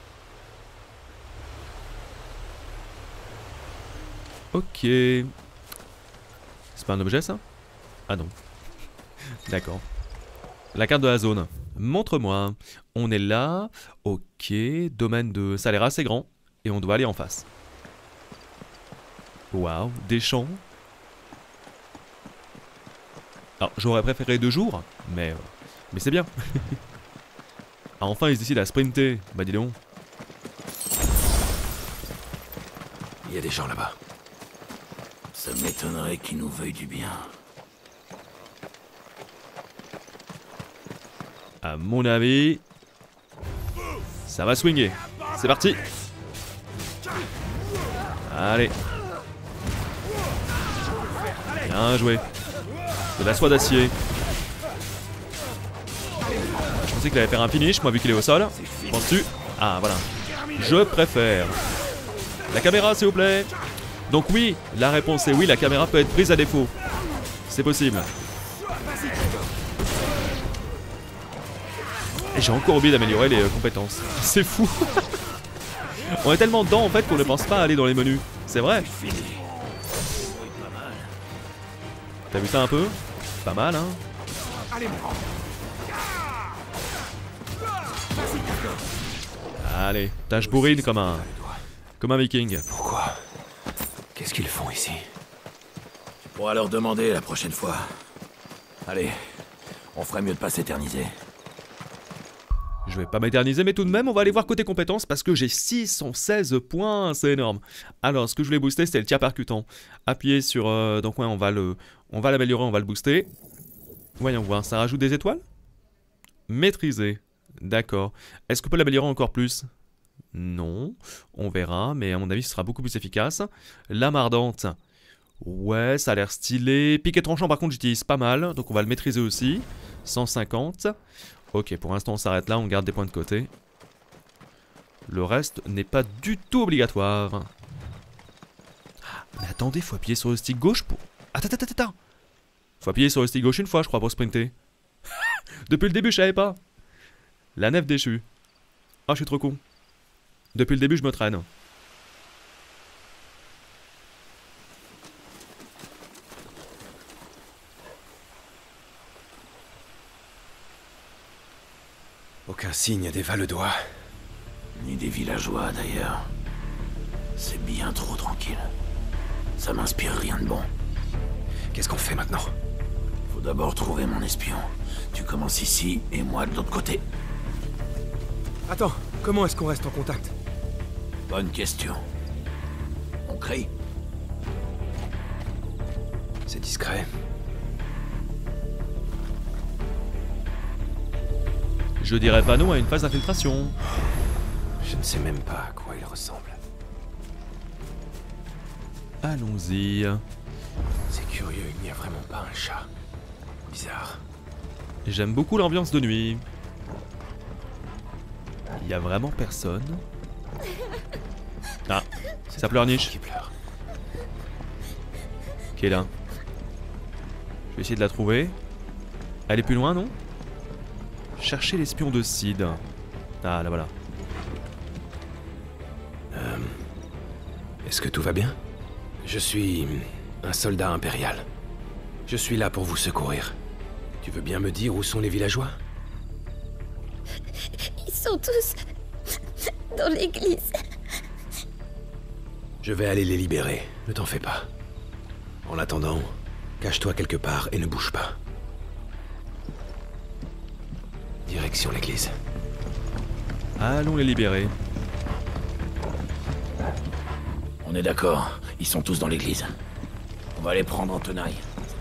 Ok. C'est pas un objet ça? Ah non. D'accord. La carte de la zone. Montre-moi. On est là. Ok. Domaine de... Ça a l'air assez grand. Et on doit aller en face. Waouh. Des champs. Alors, j'aurais préféré deux jours. Mais... Mais c'est bien. Ah, enfin, ils se décident à sprinter. Bah dis donc. Il y a des gens là-bas. Ça m'étonnerait qu'ils nous veuillent du bien. À mon avis... Ça va swinguer. C'est parti. Allez. Bien joué. De la soie d'acier. Je pensais qu'il allait faire un finish, moi vu qu'il est au sol. Penses-tu? Ah voilà. Je préfère. La caméra s'il vous plaît. Donc oui, la réponse est oui, la caméra peut être prise à défaut. C'est possible. Et j'ai encore oublié d'améliorer les euh, compétences. C'est fou. On est tellement dedans en fait qu'on ne pense pas à aller dans les menus. C'est vrai. T'as vu ça un peu? Pas mal hein. Allez, tâche bourrine comme un... Comme un viking. Pourquoi? Qu'est-ce qu'ils font ici? Tu pourras leur demander la prochaine fois. Allez, on ferait mieux de pas s'éterniser. Je vais pas m'éterniser, mais tout de même, on va aller voir côté compétences parce que j'ai six cent seize points, c'est énorme. Alors, ce que je voulais booster, c'était le tir percutant. Appuyez sur... Euh, donc ouais, on va le, on va l'améliorer, on va le booster. Voyons voir, ça rajoute des étoiles? Maîtriser. D'accord. Est-ce qu'on peut l'améliorer encore plus? Non. On verra, mais à mon avis, ce sera beaucoup plus efficace. Lame ardente. Ouais, ça a l'air stylé. Piquet tranchant, par contre, j'utilise pas mal. Donc on va le maîtriser aussi. cent cinquante. Ok, pour l'instant, on s'arrête là. On garde des points de côté. Le reste n'est pas du tout obligatoire. Mais attendez, faut appuyer sur le stick gauche pour... Attends, attends, attends, attends. Faut appuyer sur le stick gauche une fois, je crois, pour sprinter. Depuis le début, je savais pas. La nef déchue. Ah, je suis trop con. Depuis le début, je me traîne. Aucun signe des Valedois. Ni des villageois, d'ailleurs. C'est bien trop tranquille. Ça m'inspire rien de bon. Qu'est-ce qu'on fait maintenant? Faut d'abord trouver mon espion. Tu commences ici, et moi de l'autre côté. Attends, comment est-ce qu'on reste en contact? Bonne question. On crie? C'est discret. Je dirais pas non à une phase d'infiltration. Je ne sais même pas à quoi il ressemble. Allons-y. C'est curieux, il n'y a vraiment pas un chat. Bizarre. J'aime beaucoup l'ambiance de nuit. Il y a vraiment personne. Ah, ça pleurniche. Qui pleure. Qui est là? Je vais essayer de la trouver. Elle est plus loin, non? Chercher l'espion de Sid. Ah, là voilà. Euh, Est-ce que tout va bien? Je suis un soldat impérial. Je suis là pour vous secourir. Tu veux bien me dire où sont les villageois? Ils sont tous dans l'église. Je vais aller les libérer, ne t'en fais pas. En attendant, cache-toi quelque part et ne bouge pas. Direction l'église. Allons les libérer. On est d'accord, ils sont tous dans l'église. On va les prendre en tenaille.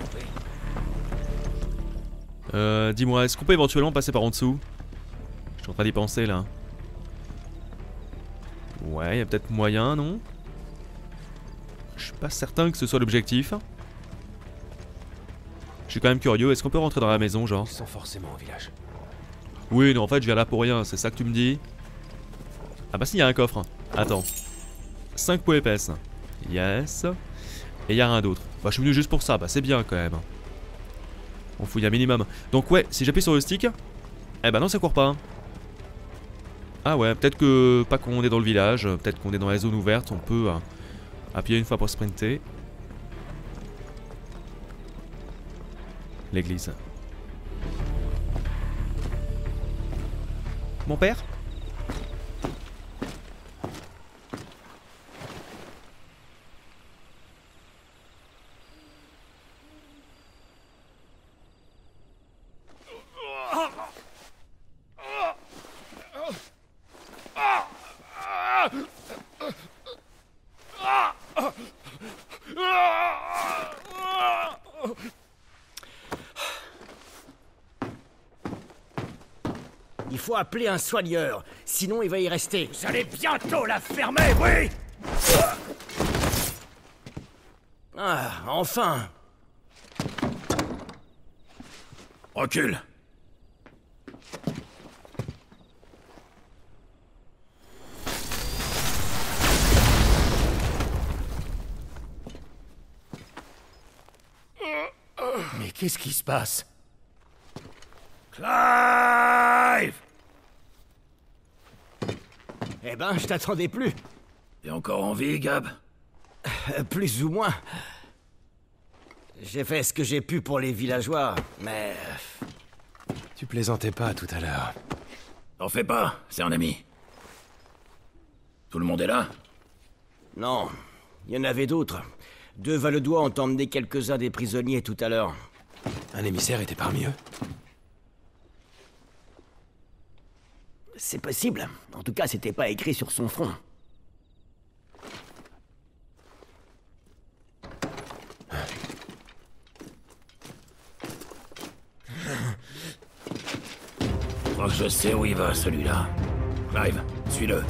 Euh, dis-moi, est-ce qu'on peut éventuellement passer par en dessous? Je suis en train d'y penser là. Ouais, il y a peut-être moyen, non? Je suis pas certain que ce soit l'objectif. Je suis quand même curieux, est-ce qu'on peut rentrer dans la maison, genre? Ils sont forcément au village. Oui, non, en fait, je viens là pour rien, c'est ça que tu me dis? Ah bah si, il y a un coffre. Attends. cinq peaux épaisses. Yes. Et y a rien d'autre. Bah je suis venu juste pour ça, bah c'est bien quand même. On fouille un minimum. Donc ouais, si j'appuie sur le stick, eh bah non ça court pas. Ah ouais, peut-être que pas qu'on est dans le village, peut-être qu'on est dans la zone ouverte, on peut euh, appuyer une fois pour sprinter. L'église. Mon père ? Il faut appeler un soigneur, sinon il va y rester. Vous allez bientôt la fermer, oui! Ah, enfin! Recule! Mais qu'est-ce qui se passe? Clive! Eh ben, je t'attendais plus. T'es encore en vie, Gab? Euh, plus ou moins. J'ai fait ce que j'ai pu pour les villageois, mais... Tu plaisantais pas tout à l'heure. T'en fais pas, c'est un ami. Tout le monde est là? Non, il y en avait d'autres. Deux Valedois ont emmené quelques-uns des prisonniers tout à l'heure. Un émissaire était parmi eux? C'est possible. En tout cas, c'était pas écrit sur son front. Je crois que je sais où il va, celui-là. Clive, suis-le.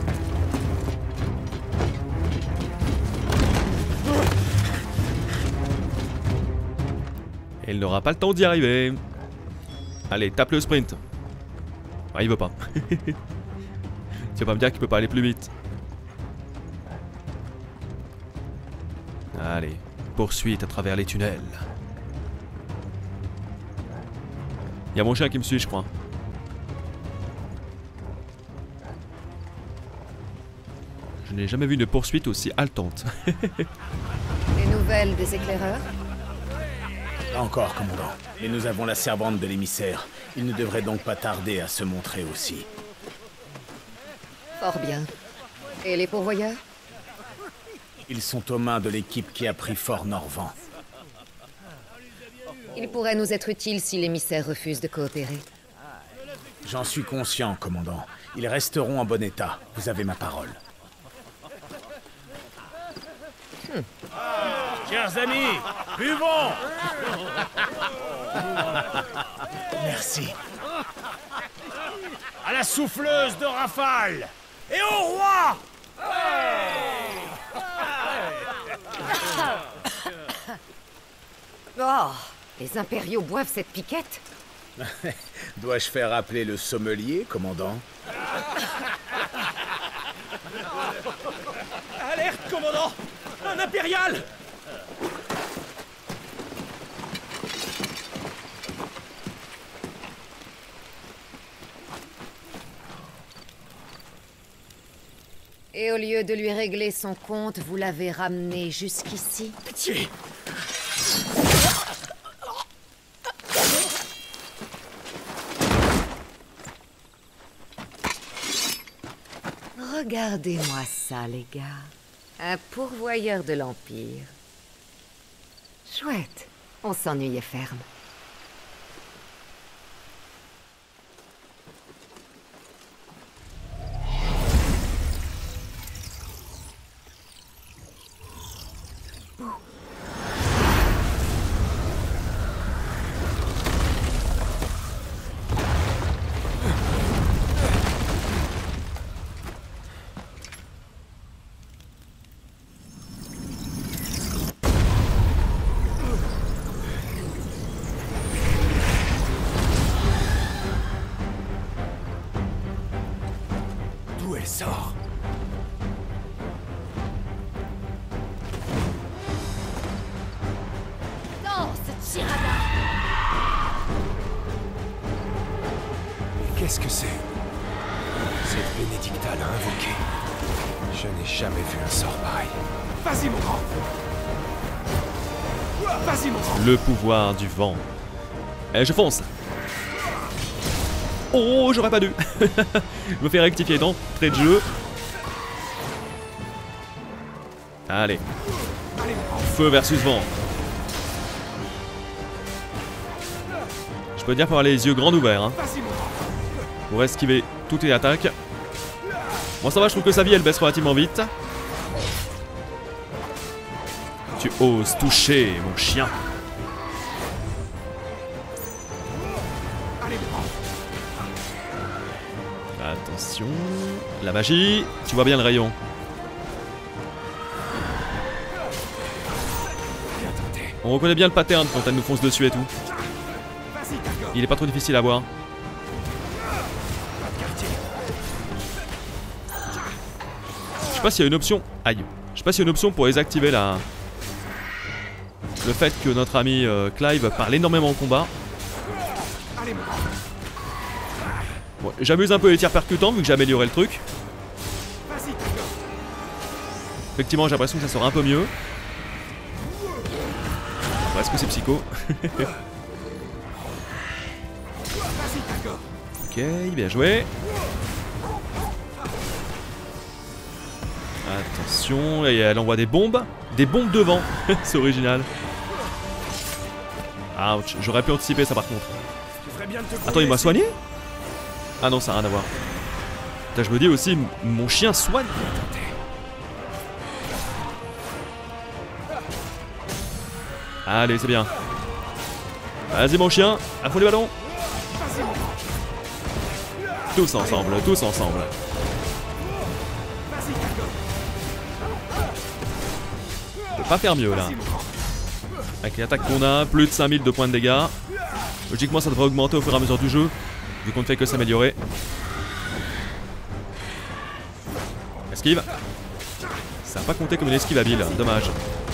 Et il n'aura pas le temps d'y arriver. Allez, tape le sprint. Ah, il veut pas. Tu vas pas me dire qu'il peut pas aller plus vite. Allez, poursuite à travers les tunnels. Il y a mon chien qui me suit, je crois. Je n'ai jamais vu une poursuite aussi haletante. Les nouvelles des éclaireurs? Pas encore, commandant. Mais nous avons la servante de l'émissaire. Il ne devrait donc pas tarder à se montrer aussi. Fort bien. Et les pourvoyeurs? Ils sont aux mains de l'équipe qui a pris Fort Norvent. Ils pourraient nous être utiles si l'émissaire refuse de coopérer. J'en suis conscient, commandant. Ils resteront en bon état. Vous avez ma parole. Hmm. Chers amis, buvons! Merci. À la souffleuse de rafale! Et au roi! Oh, les impériaux boivent cette piquette? Dois-je faire appeler le sommelier, commandant? Alerte, commandant! Un impérial! Et au lieu de lui régler son compte, vous l'avez ramené jusqu'ici? Pitié! Regardez-moi ça, les gars. Un pourvoyeur de l'Empire. Chouette. On s'ennuyait ferme. D'où elle sort? Qu'est-ce que c'est? Cette Bénédicta l'a invoqué. Je n'ai jamais vu un sort pareil. Vas-y, mon grand! Vas-y, mon grand! Le pouvoir du vent. Eh, je fonce. Oh, j'aurais pas dû. Je me fais rectifier dans trait de jeu. Allez. Feu versus vent. Je peux dire pour avoir les yeux grands ouverts. Hein. Pour esquiver toutes les attaques. Bon, ça va, je trouve que sa vie elle baisse relativement vite. Tu oses toucher mon chien. Attention. La magie. Tu vois bien le rayon. On reconnaît bien le pattern quand elle nous fonce dessus et tout. Il est pas trop difficile à voir. Je sais pas s'il y a une option. Aïe. Je sais pas s'il y a une option pour désactiver la... le fait que notre ami euh, Clive parle énormément en combat. Bon, j'amuse un peu les tirs percutants vu que j'ai amélioré le truc. Effectivement, j'ai l'impression que ça sera un peu mieux. Est-ce que c'est psycho? Ok, bien joué. Attention, et elle envoie des bombes. Des bombes devant. C'est original. Ouch, j'aurais pu anticiper ça par contre. Attends, il m'a soigné? Ah non, ça n'a rien à voir. Putain, je me dis aussi, mon chien soigne. Allez, c'est bien. Vas-y mon chien, à fond les ballons. Tous ensemble, tous ensemble. On peut pas faire mieux là. Avec les attaques qu'on a, plus de cinq mille de points de dégâts. Logiquement ça devrait augmenter au fur et à mesure du jeu, vu qu'on ne fait que s'améliorer. Esquive. Ça n'a pas compté comme une esquive habile, dommage.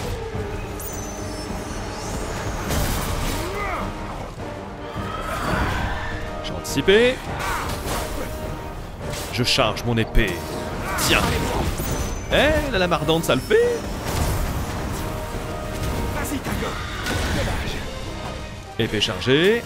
Je charge mon épée. Tiens. Eh, la lame ardente, ça le fait. Épée chargée.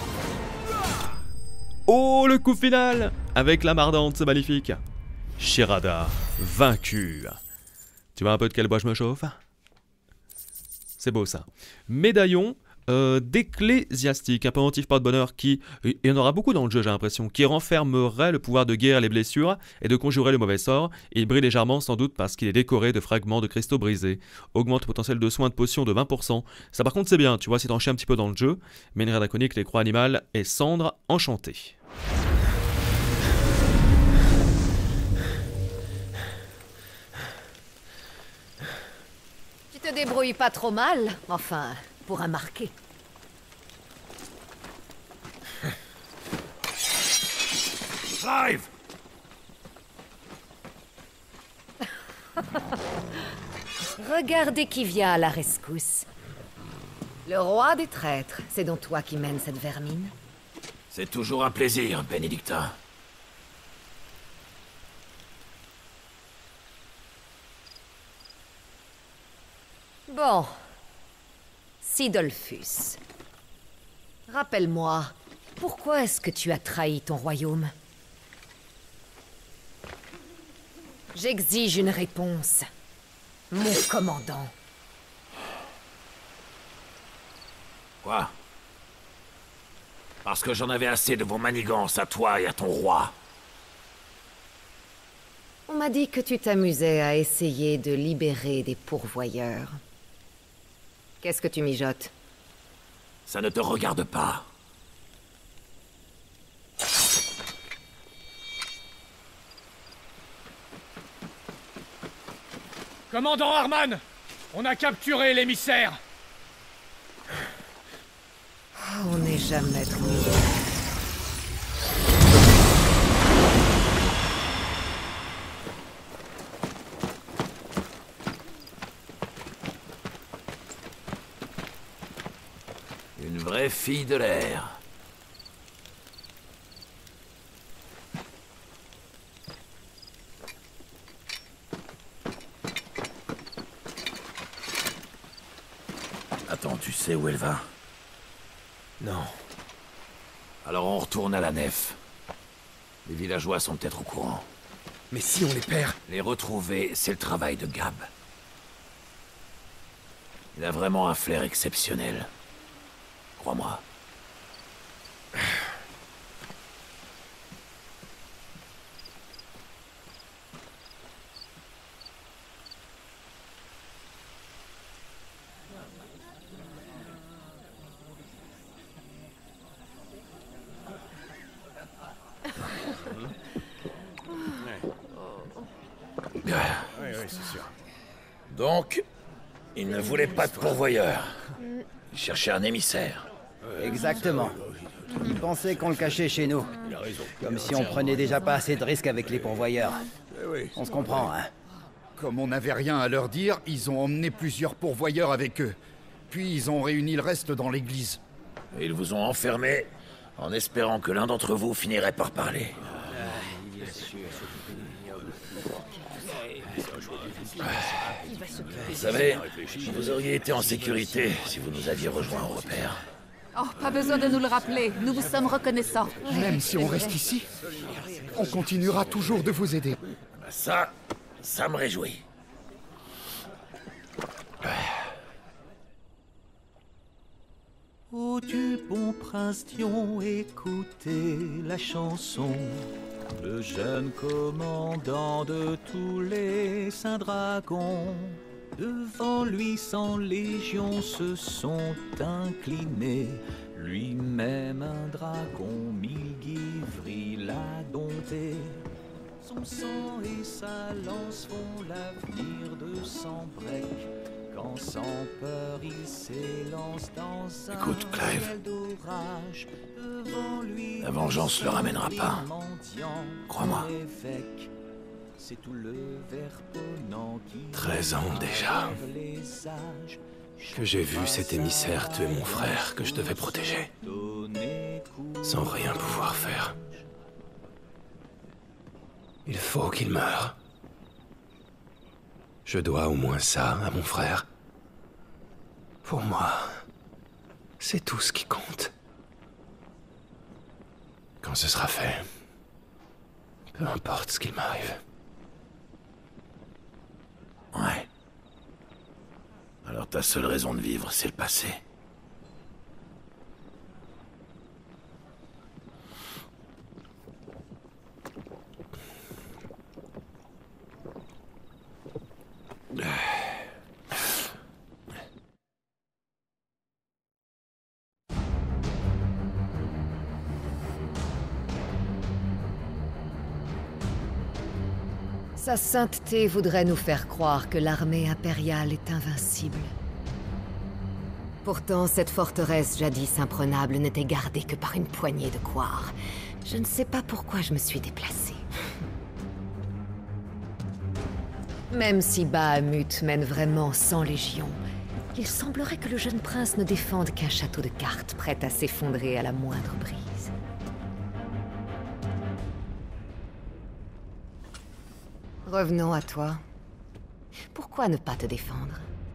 Oh, le coup final. Avec lame ardente, c'est magnifique. Shirada, vaincu. Tu vois un peu de quel bois je me chauffe? C'est beau ça. Médaillon. Euh, d'ecclésiastique, un pendentif porte-bonheur qui, il y en aura beaucoup dans le jeu j'ai l'impression, qui renfermerait le pouvoir de guérir les blessures et de conjurer le mauvais sort. Il brille légèrement sans doute parce qu'il est décoré de fragments de cristaux brisés. Augmente le potentiel de soins de potions de vingt pour cent. Ça par contre c'est bien, tu vois, si t'en chies un petit peu dans le jeu. Minerai draconique, les croix animales et cendres enchantées. Tu te débrouilles pas trop mal, enfin... pour un marqué. Clive! Regardez qui vient à la rescousse. Le roi des traîtres, c'est donc toi qui mènes cette vermine? C'est toujours un plaisir, Bénédicta. Bon. Sidolphus. Rappelle-moi, pourquoi est-ce que tu as trahi ton royaume? J'exige une réponse. Mon commandant. Quoi? Parce que j'en avais assez de vos manigances à toi et à ton roi. On m'a dit que tu t'amusais à essayer de libérer des pourvoyeurs. Qu'est-ce que tu mijotes? Ça ne te regarde pas. Commandant Harman, on a capturé l'émissaire. On n'est jamais trop loin. Une vraie fille de l'air. Attends, tu sais où elle va? Non. Alors on retourne à la nef. Les villageois sont peut-être au courant. Mais si on les perd... Les retrouver, c'est le travail de Gab. Il a vraiment un flair exceptionnel. Crois-moi. Oui, oui, c'est sûr. Donc, il ne voulait pas de pourvoyeur. Il cherchait un émissaire. Exactement. Il pensait qu'on le cachait chez nous. Comme si on prenait déjà pas assez de risques avec les pourvoyeurs. On se comprend, hein. Comme on n'avait rien à leur dire, ils ont emmené plusieurs pourvoyeurs avec eux. Puis ils ont réuni le reste dans l'église. Et ils vous ont enfermé en espérant que l'un d'entre vous finirait par parler. Vous savez, vous auriez été en sécurité si vous nous aviez rejoints au repère. Oh, pas besoin de nous le rappeler, nous vous sommes reconnaissants. Même si on reste ici, on continuera toujours de vous aider. Ça, ça me réjouit. Ô du bon prince Dion, écoutez la chanson. Le jeune commandant de tous les saints dragons, devant lui cent légions se sont inclinées. Lui-même un dragon, mille givres il a dompté. Son sang et sa lance font l'avenir de cent breaks. Quand sans peur il s'élance dans un Écoute, Clive. ciel d'orage, devant lui La vengeance le ramènera pas. Crois-moi. C'est tout le verponnant qui Treize ans déjà que j'ai vu cet émissaire tuer mon frère que je devais protéger, sans rien pouvoir faire. Il faut qu'il meure. Je dois au moins ça à mon frère. Pour moi, c'est tout ce qui compte. Quand ce sera fait, peu importe ce qu'il m'arrive. Ouais. Alors ta seule raison de vivre, c'est le passé. Sa sainteté voudrait nous faire croire que l'armée impériale est invincible. Pourtant, cette forteresse jadis imprenable n'était gardée que par une poignée de couards. Je ne sais pas pourquoi je me suis déplacée. Même si Bahamut mène vraiment cent légions, il semblerait que le jeune prince ne défende qu'un château de cartes prêt à s'effondrer à la moindre brise. Revenons à toi. Pourquoi ne pas te défendre?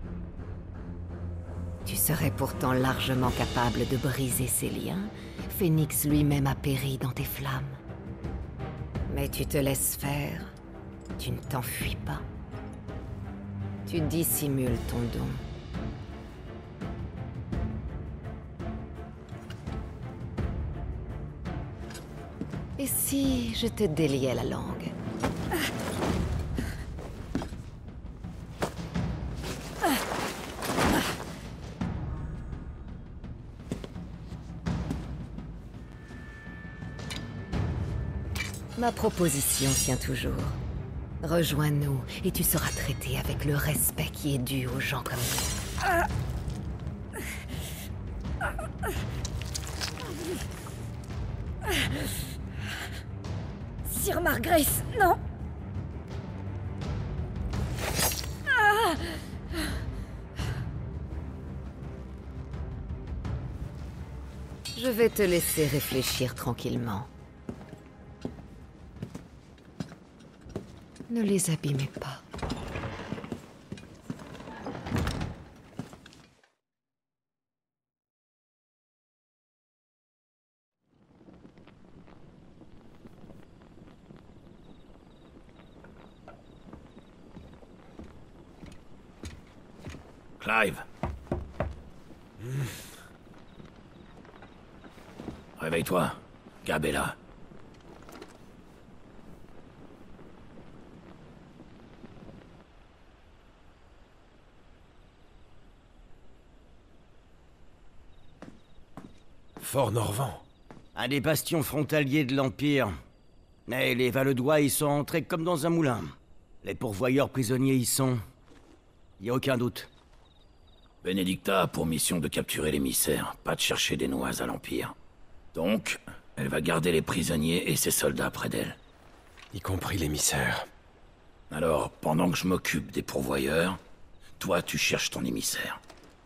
Tu serais pourtant largement capable de briser ces liens. Phénix lui-même a péri dans tes flammes. Mais tu te laisses faire. Tu ne t'enfuis pas. Tu dissimules ton don. Et si je te déliais la langue? Ma proposition tient toujours. Rejoins-nous et tu seras traité avec le respect qui est dû aux gens comme nous. Sir Margrace, non. Ah. Je vais te laisser réfléchir tranquillement. Ne les abîmez pas. Clive. Réveille-toi. Gab est là. Fort Norvent. Un des bastions frontaliers de l'Empire. Mais les Valedois y sont entrés comme dans un moulin. Les pourvoyeurs prisonniers y sont. Y a aucun doute. Benedicta a pour mission de capturer l'émissaire, pas de chercher des noises à l'Empire. Donc, elle va garder les prisonniers et ses soldats près d'elle. Y compris l'émissaire. Alors, pendant que je m'occupe des pourvoyeurs, toi tu cherches ton émissaire.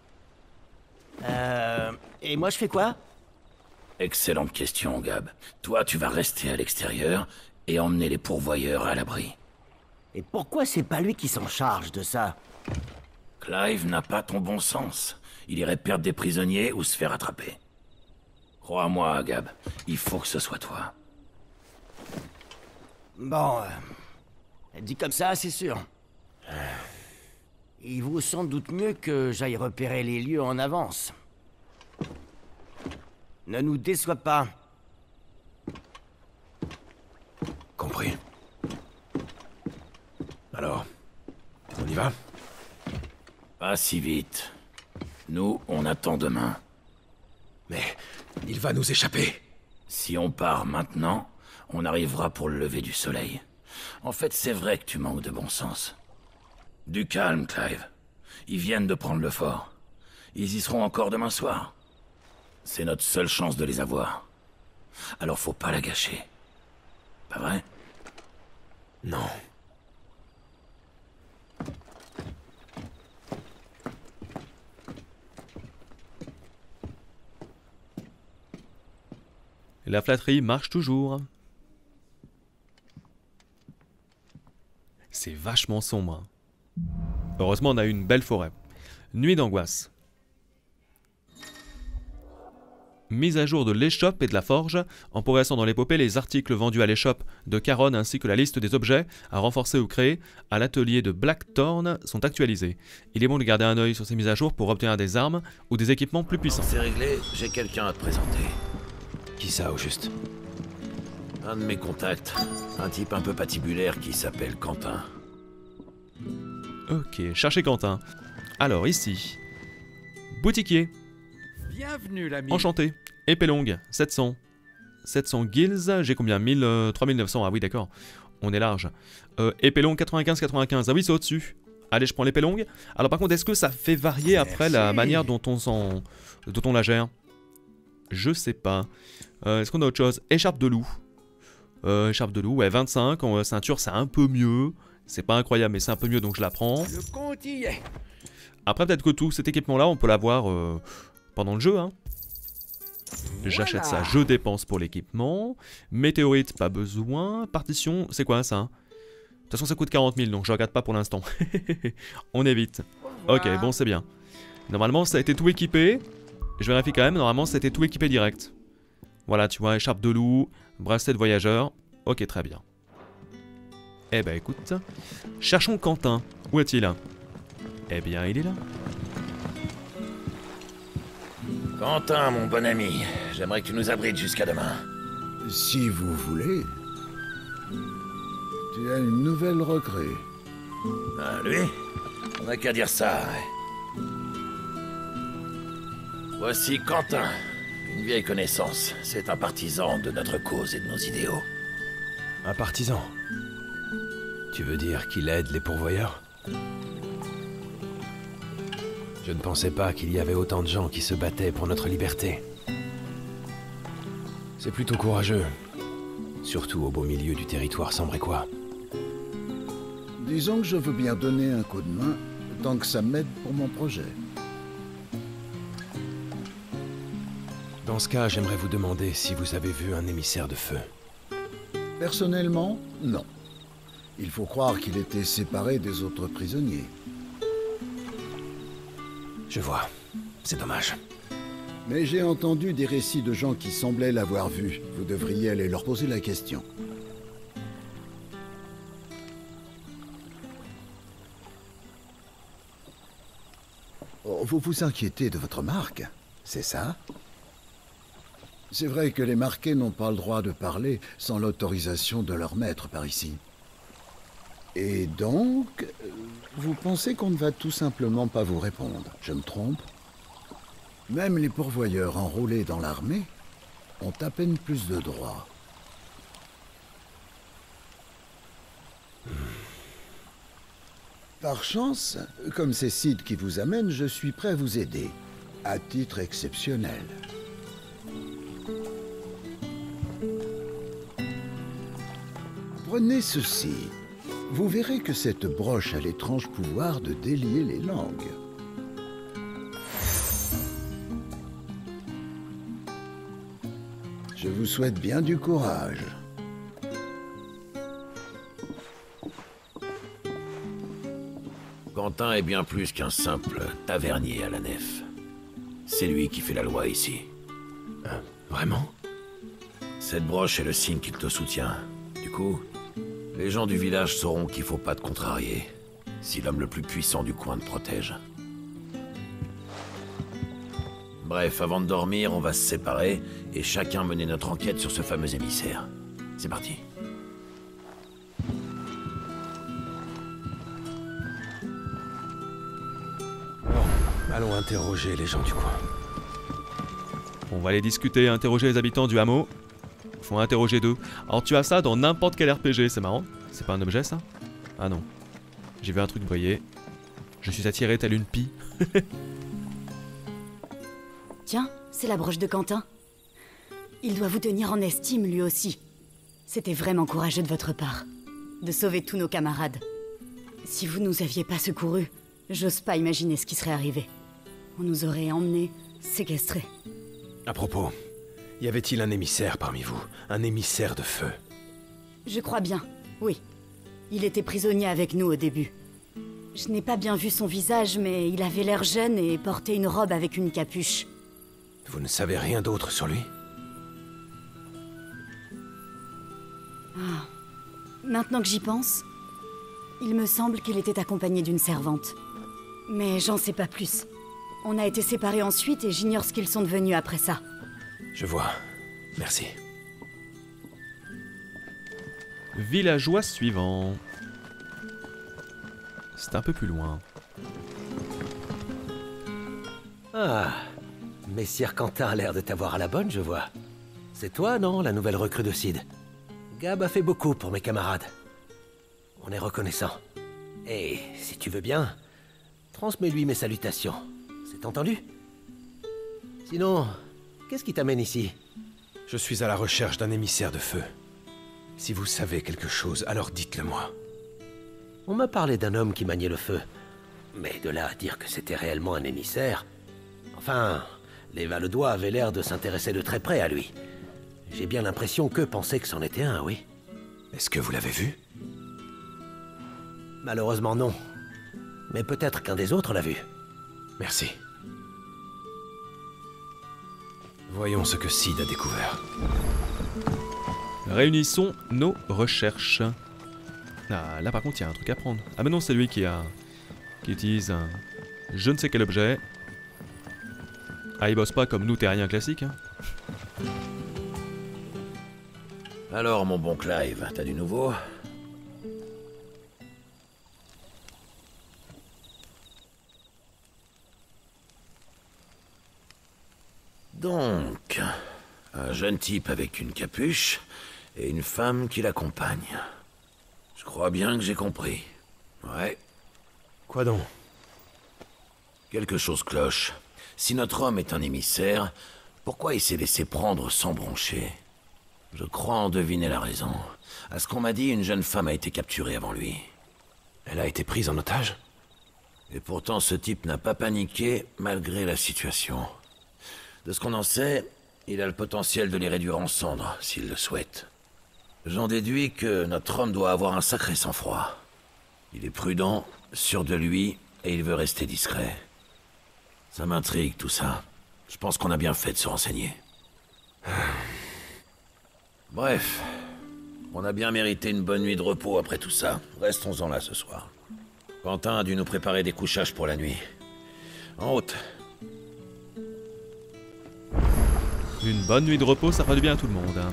Euh... Et moi je fais quoi? Excellente question, Gab. Toi tu vas rester à l'extérieur et emmener les pourvoyeurs à l'abri. Et pourquoi c'est pas lui qui s'en charge de ça? Clive n'a pas ton bon sens. Il irait perdre des prisonniers ou se faire attraper. Crois-moi, Gab, il faut que ce soit toi. Bon... Euh, dit comme ça, c'est sûr. Il vaut sans doute mieux que j'aille repérer les lieux en avance. Ne nous déçois pas. Compris. Alors, on y va? Pas si vite. Nous, on attend demain. Mais il va nous échapper. Si on part maintenant, on arrivera pour le lever du soleil. En fait, c'est vrai que tu manques de bon sens. Du calme, Clive. Ils viennent de prendre le fort. Ils y seront encore demain soir. C'est notre seule chance de les avoir. Alors faut pas la gâcher. Pas vrai? Non. La flatterie marche toujours. C'est vachement sombre. Heureusement, on a eu une belle forêt. Nuit d'angoisse. Mise à jour de l'échoppe et de la forge, en progressant dans l'épopée, les articles vendus à l'échoppe de Charon ainsi que la liste des objets à renforcer ou créer à l'atelier de Blackthorn sont actualisés. Il est bon de garder un œil sur ces mises à jour pour obtenir des armes ou des équipements plus puissants. C'est réglé, j'ai quelqu'un à te présenter. Qui ça, au juste? Un de mes contacts, un type un peu patibulaire qui s'appelle Quentin. Ok, cherchez Quentin. Alors ici, boutiquier. Bienvenue l'ami. Enchanté. Épée longue, sept cents. sept cents guilds, j'ai combien mille, euh, trois mille neuf cents, ah oui d'accord. On est large. Euh, épée longue quatre-vingt-quinze quatre-vingt-quinze, ah oui c'est au-dessus. Allez, je prends l'épée longue. Alors par contre, est-ce que ça fait varier après Merci. La manière dont on, s'en... dont on la gère? Je sais pas. Euh, est-ce qu'on a autre chose? Écharpe de loup. Euh, écharpe de loup, ouais, vingt-cinq. En ceinture, c'est un peu mieux. C'est pas incroyable, mais c'est un peu mieux, donc je la prends. Le compte y est. Après, peut-être que tout cet équipement-là, on peut l'avoir euh, pendant le jeu. Hein. J'achète voilà. Ça, je dépense pour l'équipement. Météorite, pas besoin. Partition, c'est quoi ça? De toute façon, ça coûte quarante mille, donc je regarde pas pour l'instant. On évite. Ok, bon, c'est bien. Normalement, ça a été tout équipé. Je vérifie quand même, normalement, ça a été tout équipé direct. Voilà, tu vois, écharpe de loup, bracelet de voyageur. Ok, très bien. Eh ben, écoute. Cherchons Quentin. Où est-il? Eh bien, il est là. Quentin, mon bon ami, j'aimerais que tu nous abrites jusqu'à demain. Si vous voulez. Tu as une nouvelle recrue. Ah, lui? On n'a qu'à dire ça, ouais. Voici Quentin, une vieille connaissance. C'est un partisan de notre cause et de nos idéaux. Un partisan? Tu veux dire qu'il aide les pourvoyeurs? Je ne pensais pas qu'il y avait autant de gens qui se battaient pour notre liberté. C'est plutôt courageux. Surtout au beau milieu du territoire sambrécois. Disons que je veux bien donner un coup de main, tant que ça m'aide pour mon projet. Dans ce cas, j'aimerais vous demander si vous avez vu un émissaire de feu. Personnellement, non. Il faut croire qu'il était séparé des autres prisonniers. Je vois. C'est dommage. Mais j'ai entendu des récits de gens qui semblaient l'avoir vu. Vous devriez aller leur poser la question. Oh, vous vous inquiétez de votre marque, c'est ça? C'est vrai que les marqués n'ont pas le droit de parler sans l'autorisation de leur maître par ici. Et donc, vous pensez qu'on ne va tout simplement pas vous répondre, je me trompe? Même les pourvoyeurs enrôlés dans l'armée ont à peine plus de droits. Par chance, comme c'est Sid qui vous amène, je suis prêt à vous aider, à titre exceptionnel. Prenez ceci. Vous verrez que cette broche a l'étrange pouvoir de délier les langues. Je vous souhaite bien du courage. Quentin est bien plus qu'un simple tavernier à la nef. C'est lui qui fait la loi ici. Euh, vraiment? Cette broche est le signe qu'il te soutient. Du coup, les gens du village sauront qu'il faut pas te contrarier, si l'homme le plus puissant du coin te protège. Bref, avant de dormir, on va se séparer et chacun mener notre enquête sur ce fameux émissaire. C'est parti. Allons interroger les gens du coin. On va aller discuter et interroger les habitants du hameau. Faut en interroger deux. Alors tu as ça dans n'importe quel R P G, c'est marrant. C'est pas un objet ça? Ah non. J'ai vu un truc briller. Je suis attiré telle une pie. Tiens, c'est la broche de Quentin. Il doit vous tenir en estime lui aussi. C'était vraiment courageux de votre part. De sauver tous nos camarades. Si vous nous aviez pas secourus, j'ose pas imaginer ce qui serait arrivé. On nous aurait emmenés, séquestrés. À propos, y avait-il un émissaire parmi vous? Un émissaire de feu? Je crois bien, oui. Il était prisonnier avec nous au début. Je n'ai pas bien vu son visage, mais il avait l'air jeune et portait une robe avec une capuche. Vous ne savez rien d'autre sur lui? Ah. Maintenant que j'y pense, il me semble qu'il était accompagné d'une servante. Mais j'en sais pas plus. On a été séparés ensuite et j'ignore ce qu'ils sont devenus après ça. Je vois. Merci. Villageois suivant. C'est un peu plus loin. Ah, Messire Quentin a l'air de t'avoir à la bonne, je vois. C'est toi, non, la nouvelle recrue de Sid? Gab a fait beaucoup pour mes camarades. On est reconnaissant. Et si tu veux bien, transmets-lui mes salutations. C'est entendu? Sinon, qu'est-ce qui t'amène ici? Je suis à la recherche d'un émissaire de feu. Si vous savez quelque chose, alors dites-le-moi. On m'a parlé d'un homme qui maniait le feu. Mais de là à dire que c'était réellement un émissaire... Enfin, les Valedois avaient l'air de s'intéresser de très près à lui. J'ai bien l'impression qu'eux pensaient que c'en était un, oui. Est-ce que vous l'avez vu? Malheureusement non. Mais peut-être qu'un des autres l'a vu. Merci. Voyons ce que Sid a découvert. Réunissons nos recherches. Ah, là par contre il y a un truc à prendre. Ah mais non, c'est lui qui a... qui utilise un... je ne sais quel objet. Ah, il bosse pas comme nous terriens classiques, hein. Alors mon bon Clive, t'as du nouveau? Donc, un jeune type avec une capuche et une femme qui l'accompagne. Je crois bien que j'ai compris. Ouais. Quoi donc? Quelque chose cloche. Si notre homme est un émissaire, pourquoi il s'est laissé prendre sans broncher? Je crois en deviner la raison. À ce qu'on m'a dit, une jeune femme a été capturée avant lui. Elle a été prise en otage? Et pourtant, ce type n'a pas paniqué malgré la situation. De ce qu'on en sait, il a le potentiel de les réduire en cendres, s'il le souhaite. J'en déduis que notre homme doit avoir un sacré sang-froid. Il est prudent, sûr de lui, et il veut rester discret. Ça m'intrigue, tout ça. Je pense qu'on a bien fait de se renseigner. Bref, on a bien mérité une bonne nuit de repos après tout ça. Restons-en là ce soir. Quentin a dû nous préparer des couchages pour la nuit. En route. Une bonne nuit de repos, ça fera du bien à tout le monde. Hein.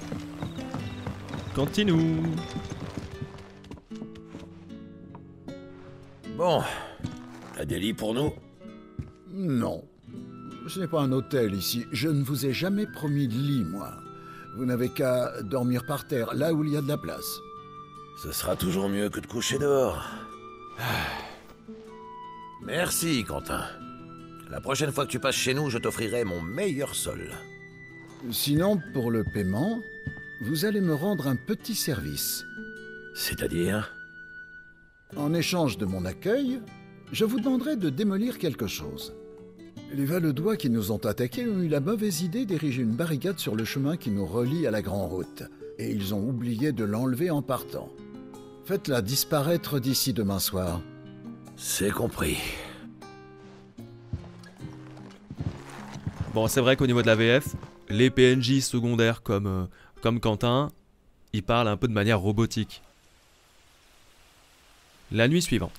Continue. Bon, t'as des lits pour nous? Non. Ce n'est pas un hôtel ici. Je ne vous ai jamais promis de lit, moi. Vous n'avez qu'à dormir par terre, là où il y a de la place. Ce sera toujours mieux que de coucher dehors. Merci, Quentin. La prochaine fois que tu passes chez nous, je t'offrirai mon meilleur sol. Sinon, pour le paiement, vous allez me rendre un petit service. C'est-à-dire? En échange de mon accueil, je vous demanderai de démolir quelque chose. Les Valedois qui nous ont attaqués ont eu la mauvaise idée d'ériger une barricade sur le chemin qui nous relie à la Grande Route, et ils ont oublié de l'enlever en partant. Faites-la disparaître d'ici demain soir. C'est compris. Bon, c'est vrai qu'au niveau de la V F, les P N J secondaires comme, euh, comme Quentin, ils parlent un peu de manière robotique. La nuit suivante.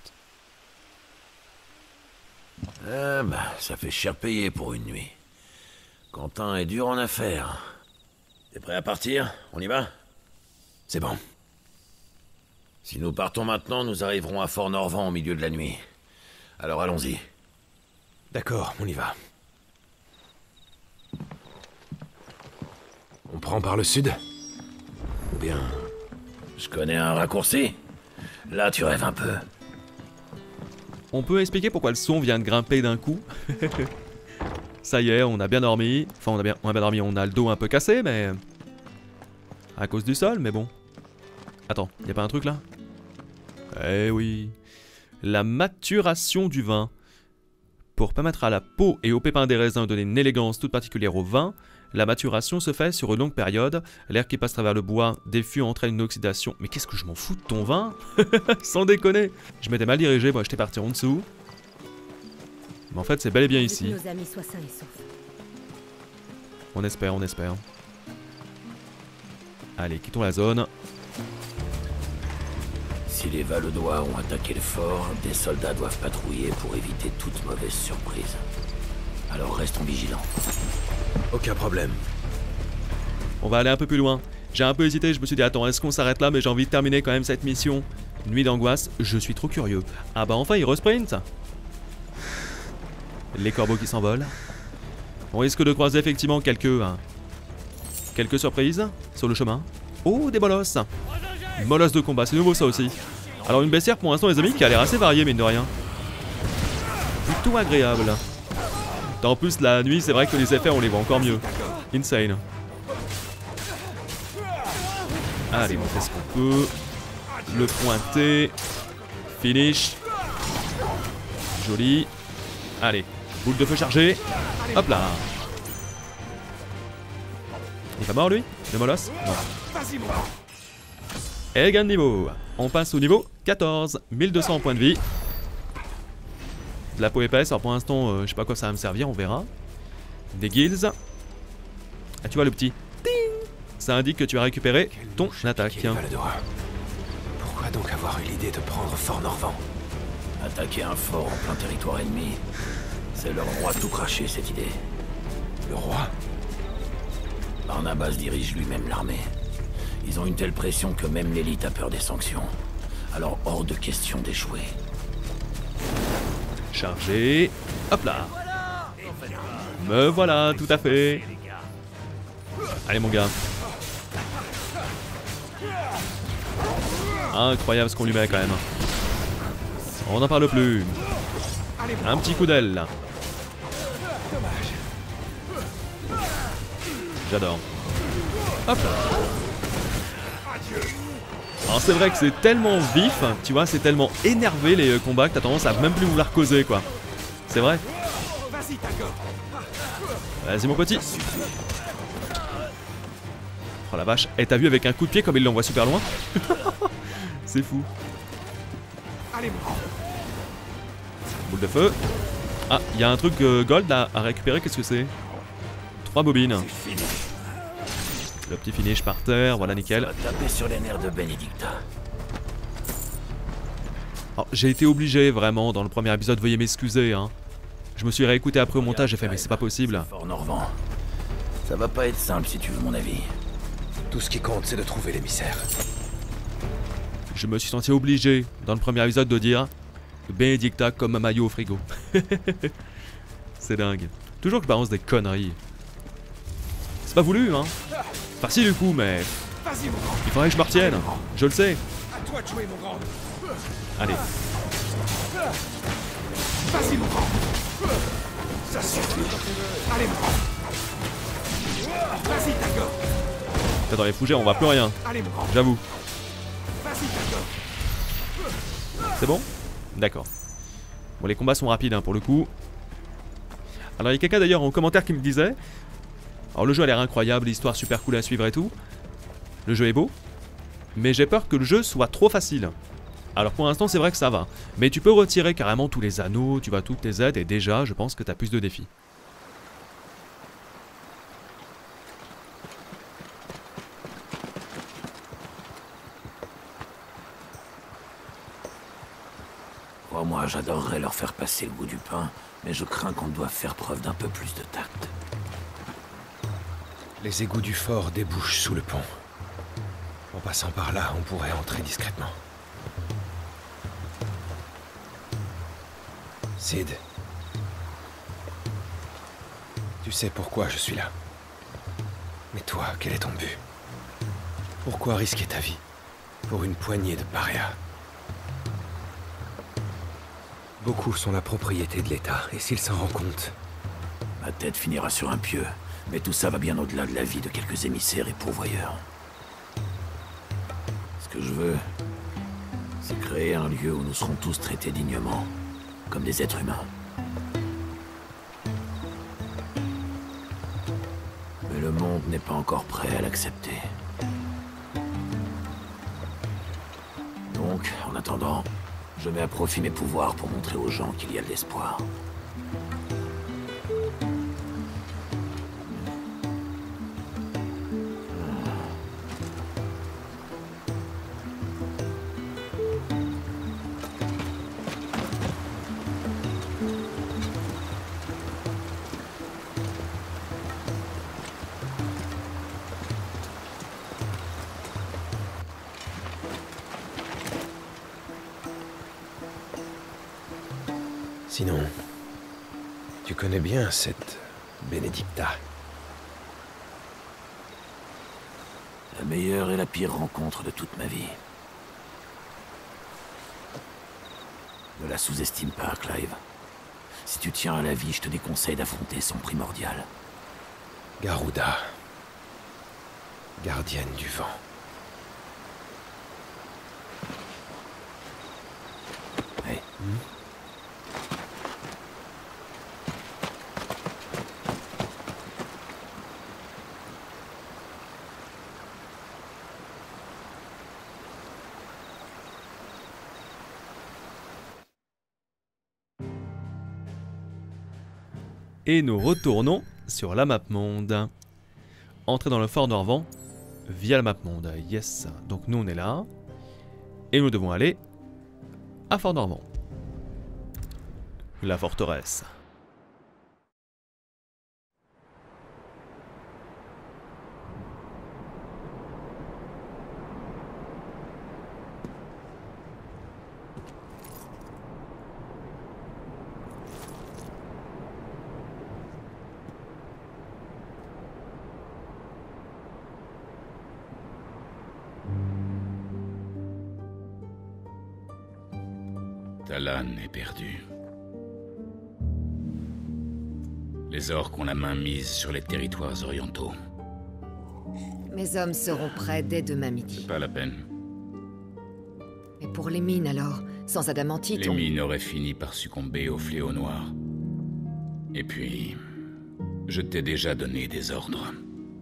Ah bah, ça fait cher payer pour une nuit. Quentin est dur en affaires. T'es prêt à partir? On y va? C'est bon. Si nous partons maintenant, nous arriverons à Fort-Norvent au milieu de la nuit. Alors allons-y. D'accord, on y va. On prend par le sud? Ou bien... Je connais un raccourci. Là, tu rêves un peu. On peut expliquer pourquoi le son vient de grimper d'un coup. Ça y est, on a bien dormi. Enfin, on a bien, on a bien dormi, on a le dos un peu cassé, mais... À cause du sol, mais bon. Attends, y a pas un truc là? Eh oui. La maturation du vin. Pour permettre à la peau et aux pépins des raisins de donner une élégance toute particulière au vin, la maturation se fait sur une longue période. L'air qui passe à travers le bois des fûts entraîne une oxydation. Mais qu'est-ce que je m'en fous de ton vin? Sans déconner. Je m'étais mal dirigé, moi j'étais parti en dessous. Mais en fait c'est bel et bien ici. Nos amis soient sains et saufs. On espère, on espère. Allez, quittons la zone. Si les Valedois ont attaqué le fort, des soldats doivent patrouiller pour éviter toute mauvaise surprise. Alors restons vigilants. Aucun problème. On va aller un peu plus loin. J'ai un peu hésité, je me suis dit attends, est-ce qu'on s'arrête là? Mais j'ai envie de terminer quand même cette mission. Nuit d'angoisse, je suis trop curieux. Ah bah enfin il resprint. Les corbeaux qui s'envolent. On risque de croiser effectivement quelques... Hein, quelques surprises sur le chemin. Oh, des molosses. Molosses de combat, c'est nouveau ça aussi. Alors une bestiaire pour l'instant les amis qui a l'air assez variée mine de rien. Plutôt agréable. En plus la nuit c'est vrai que les effets on les voit encore mieux. Insane. Allez on fait ce qu'on peut. Le pointer. Finish. Joli. Allez. Boule de feu chargée. Hop là. Il est pas mort lui? Le molosse? Non. Et gain de niveau. On passe au niveau quatorze. mille deux cents points de vie. De la peau épaisse, alors pour l'instant, euh, je sais pas quoi ça va me servir, on verra. Des guilds. Ah, tu vois le petit ting, ça indique que tu as récupéré ton attaque. Pourquoi donc avoir eu l'idée de prendre Fort-Norvent? Attaquer un fort en plein territoire ennemi, c'est leur roi tout craché cette idée. Le roi? Barnabas dirige lui-même l'armée. Ils ont une telle pression que même l'élite a peur des sanctions. Alors hors de question d'échouer. Chargé. Hop là. Me voilà, tout à fait. Allez mon gars. Incroyable ce qu'on lui met quand même. On n'en parle plus. Un petit coup d'aile. J'adore. Hop là. Alors c'est vrai que c'est tellement vif, tu vois, c'est tellement énervé les combats que t'as tendance à même plus vouloir causer quoi. C'est vrai. Vas-y mon petit. Oh la vache, et t'as vu avec un coup de pied comme il l'envoie super loin? C'est fou. Boule de feu. Ah, il y a un truc euh, gold à, à récupérer, qu'est-ce que c'est? Trois bobines. Le petit finish par terre, voilà nickel. Taper sur les nerfs de Benedicta. J'ai été obligé vraiment dans le premier épisode, veuillez m'excuser hein. Je me suis réécouté après au montage, j'ai fait mais c'est pas possible. Fort Norvent. Ça va pas être simple si tu veux mon avis. Tout ce qui compte, c'est de trouver l'émissaire. Je me suis senti obligé, dans le premier épisode, de dire Benedicta comme un maillot au frigo. C'est dingue. Toujours que je balance des conneries. C'est pas voulu, hein. Enfin si du coup, mais... Il faudrait que je me retienne. Je le sais. À toi de jouer, mon grand. Allez. Vas-y, mon grand. Ça suffit. Allez, mon grand. Vas-y, Tago. Là, dans les fougères, on voit plus rien. J'avoue. C'est bon? D'accord. Bon, les combats sont rapides, hein, pour le coup. Alors, il y a quelqu'un d'ailleurs en commentaire qui me disait... Alors, le jeu a l'air incroyable, l'histoire super cool à suivre et tout. Le jeu est beau. Mais j'ai peur que le jeu soit trop facile. Alors, pour l'instant, c'est vrai que ça va. Mais tu peux retirer carrément tous les anneaux, tu vas toutes les aides, et déjà, je pense que tu as plus de défis. Crois-moi, j'adorerais leur faire passer le goût du pain, mais je crains qu'on doive faire preuve d'un peu plus de tact. Les égouts du fort débouchent sous le pont. En passant par là, on pourrait entrer discrètement. Sid. Tu sais pourquoi je suis là. Mais toi, quel est ton but? Pourquoi risquer ta vie pour une poignée de parias? Beaucoup sont la propriété de l'État, et s'il s'en rend compte... Ma tête finira sur un pieu, mais tout ça va bien au-delà de la vie de quelques émissaires et pourvoyeurs. Ce que je veux, c'est créer un lieu où nous serons tous traités dignement, comme des êtres humains. Mais le monde n'est pas encore prêt à l'accepter. Donc, en attendant... Je mets à profit mes pouvoirs pour montrer aux gens qu'il y a de l'espoir. Sinon, tu connais bien cette Benedicta. La meilleure et la pire rencontre de toute ma vie. Ne la sous-estime pas, Clive. Si tu tiens à la vie, je te déconseille d'affronter son primordial. Garuda. Gardienne du vent. Hey. Hmm? Et nous retournons sur la map monde. Entrer dans le fort Norvent via la map monde. Yes. Donc nous on est là. Et nous devons aller à Fort Norvent. La forteresse. Talon est perdu. Les orques ont la main mise sur les territoires orientaux. Mes hommes seront prêts dès demain midi. Pas la peine. Et pour les mines alors, sans adamantite, Les on... mines auraient fini par succomber au fléau noir. Et puis... je t'ai déjà donné des ordres.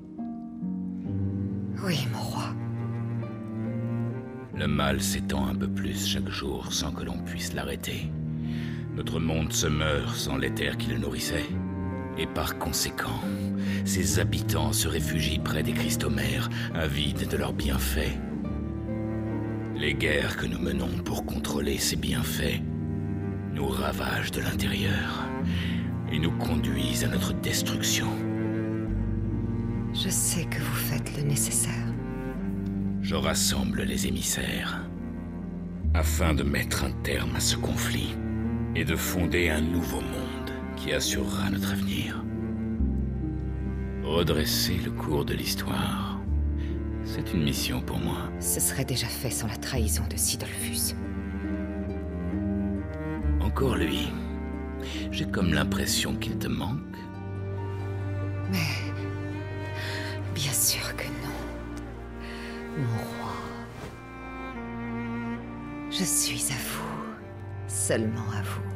Oui, mon roi. Le mal s'étend un peu plus chaque jour sans que l'on puisse l'arrêter. Notre monde se meurt sans les terres qui le nourrissaient. Et par conséquent, ses habitants se réfugient près des cristomères, avides de leurs bienfaits. Les guerres que nous menons pour contrôler ces bienfaits nous ravagent de l'intérieur. et nous conduisent à notre destruction. Je sais que vous faites le nécessaire. Je rassemble les émissaires afin de mettre un terme à ce conflit et de fonder un nouveau monde qui assurera notre avenir. Redresser le cours de l'histoire, c'est une mission pour moi. Ce serait déjà fait sans la trahison de Sidolphus. Encore lui. J'ai comme l'impression qu'il te manque. Mais... bien sûr que non. Mon roi. Je suis à vous. Seulement à vous.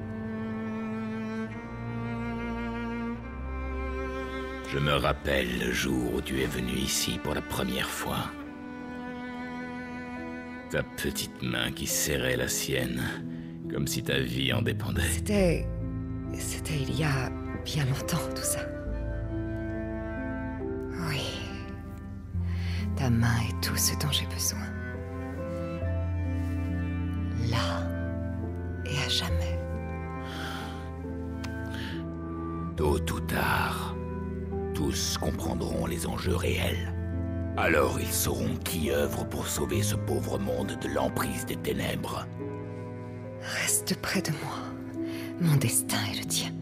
Je me rappelle le jour où tu es venu ici pour la première fois. Ta petite main qui serrait la sienne, comme si ta vie en dépendait. C'était... c'était il y a bien longtemps, tout ça. Oui. Ta main est tout ce dont j'ai besoin. Là. Et à jamais. Tôt ou tard, tous comprendront les enjeux réels. Alors ils sauront qui œuvre pour sauver ce pauvre monde de l'emprise des ténèbres. Reste près de moi. Mon destin est le tien.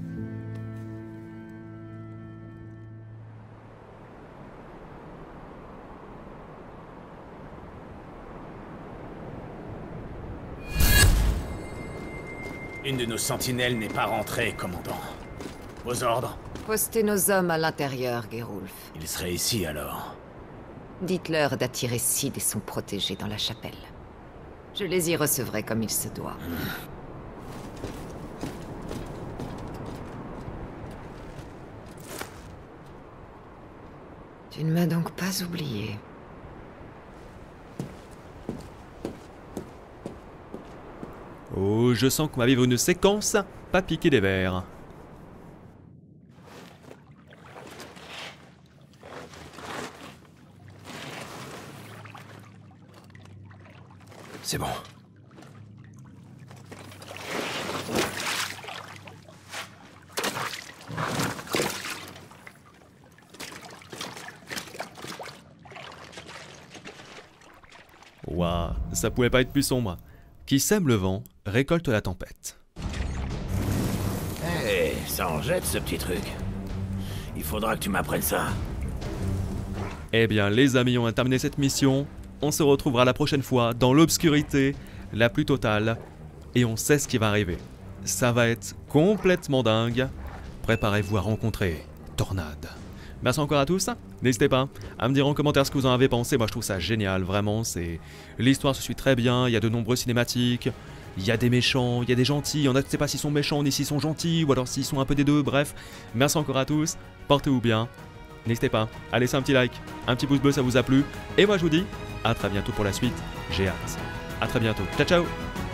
Une de nos sentinelles n'est pas rentrée, commandant. Vos ordres? Postez nos hommes à l'intérieur, Gerulf. Ils seraient ici, alors. Dites-leur d'attirer Sid et son protégé dans la chapelle. Je les y recevrai comme il se doit. Tu ne m'as donc pas oublié. Oh, je sens qu'on va vivre une séquence pas piquer des verres. C'est bon. Ouah, ça pouvait pas être plus sombre. Qui sème le vent, récolte la tempête. Hé, hey, ça en jette ce petit truc. Il faudra que tu m'apprennes ça. Eh bien les amis, on a terminé cette mission. On se retrouvera la prochaine fois dans l'obscurité la plus totale. Et on sait ce qui va arriver. Ça va être complètement dingue. Préparez-vous à rencontrer Tornade. Merci encore à tous. N'hésitez pas à me dire en commentaire ce que vous en avez pensé. Moi je trouve ça génial, vraiment. C'est l'histoire se suit très bien. Il y a de nombreuses cinématiques. Il y a des méchants, il y a des gentils. Il y en a, je ne sais pas s'ils sont méchants ni s'ils sont gentils, ou alors s'ils sont un peu des deux. Bref, merci encore à tous. Portez-vous bien. N'hésitez pas à laisser un petit like, un petit pouce bleu, ça vous a plu. Et moi je vous dis à très bientôt pour la suite. J'ai hâte. À très bientôt. Ciao ciao.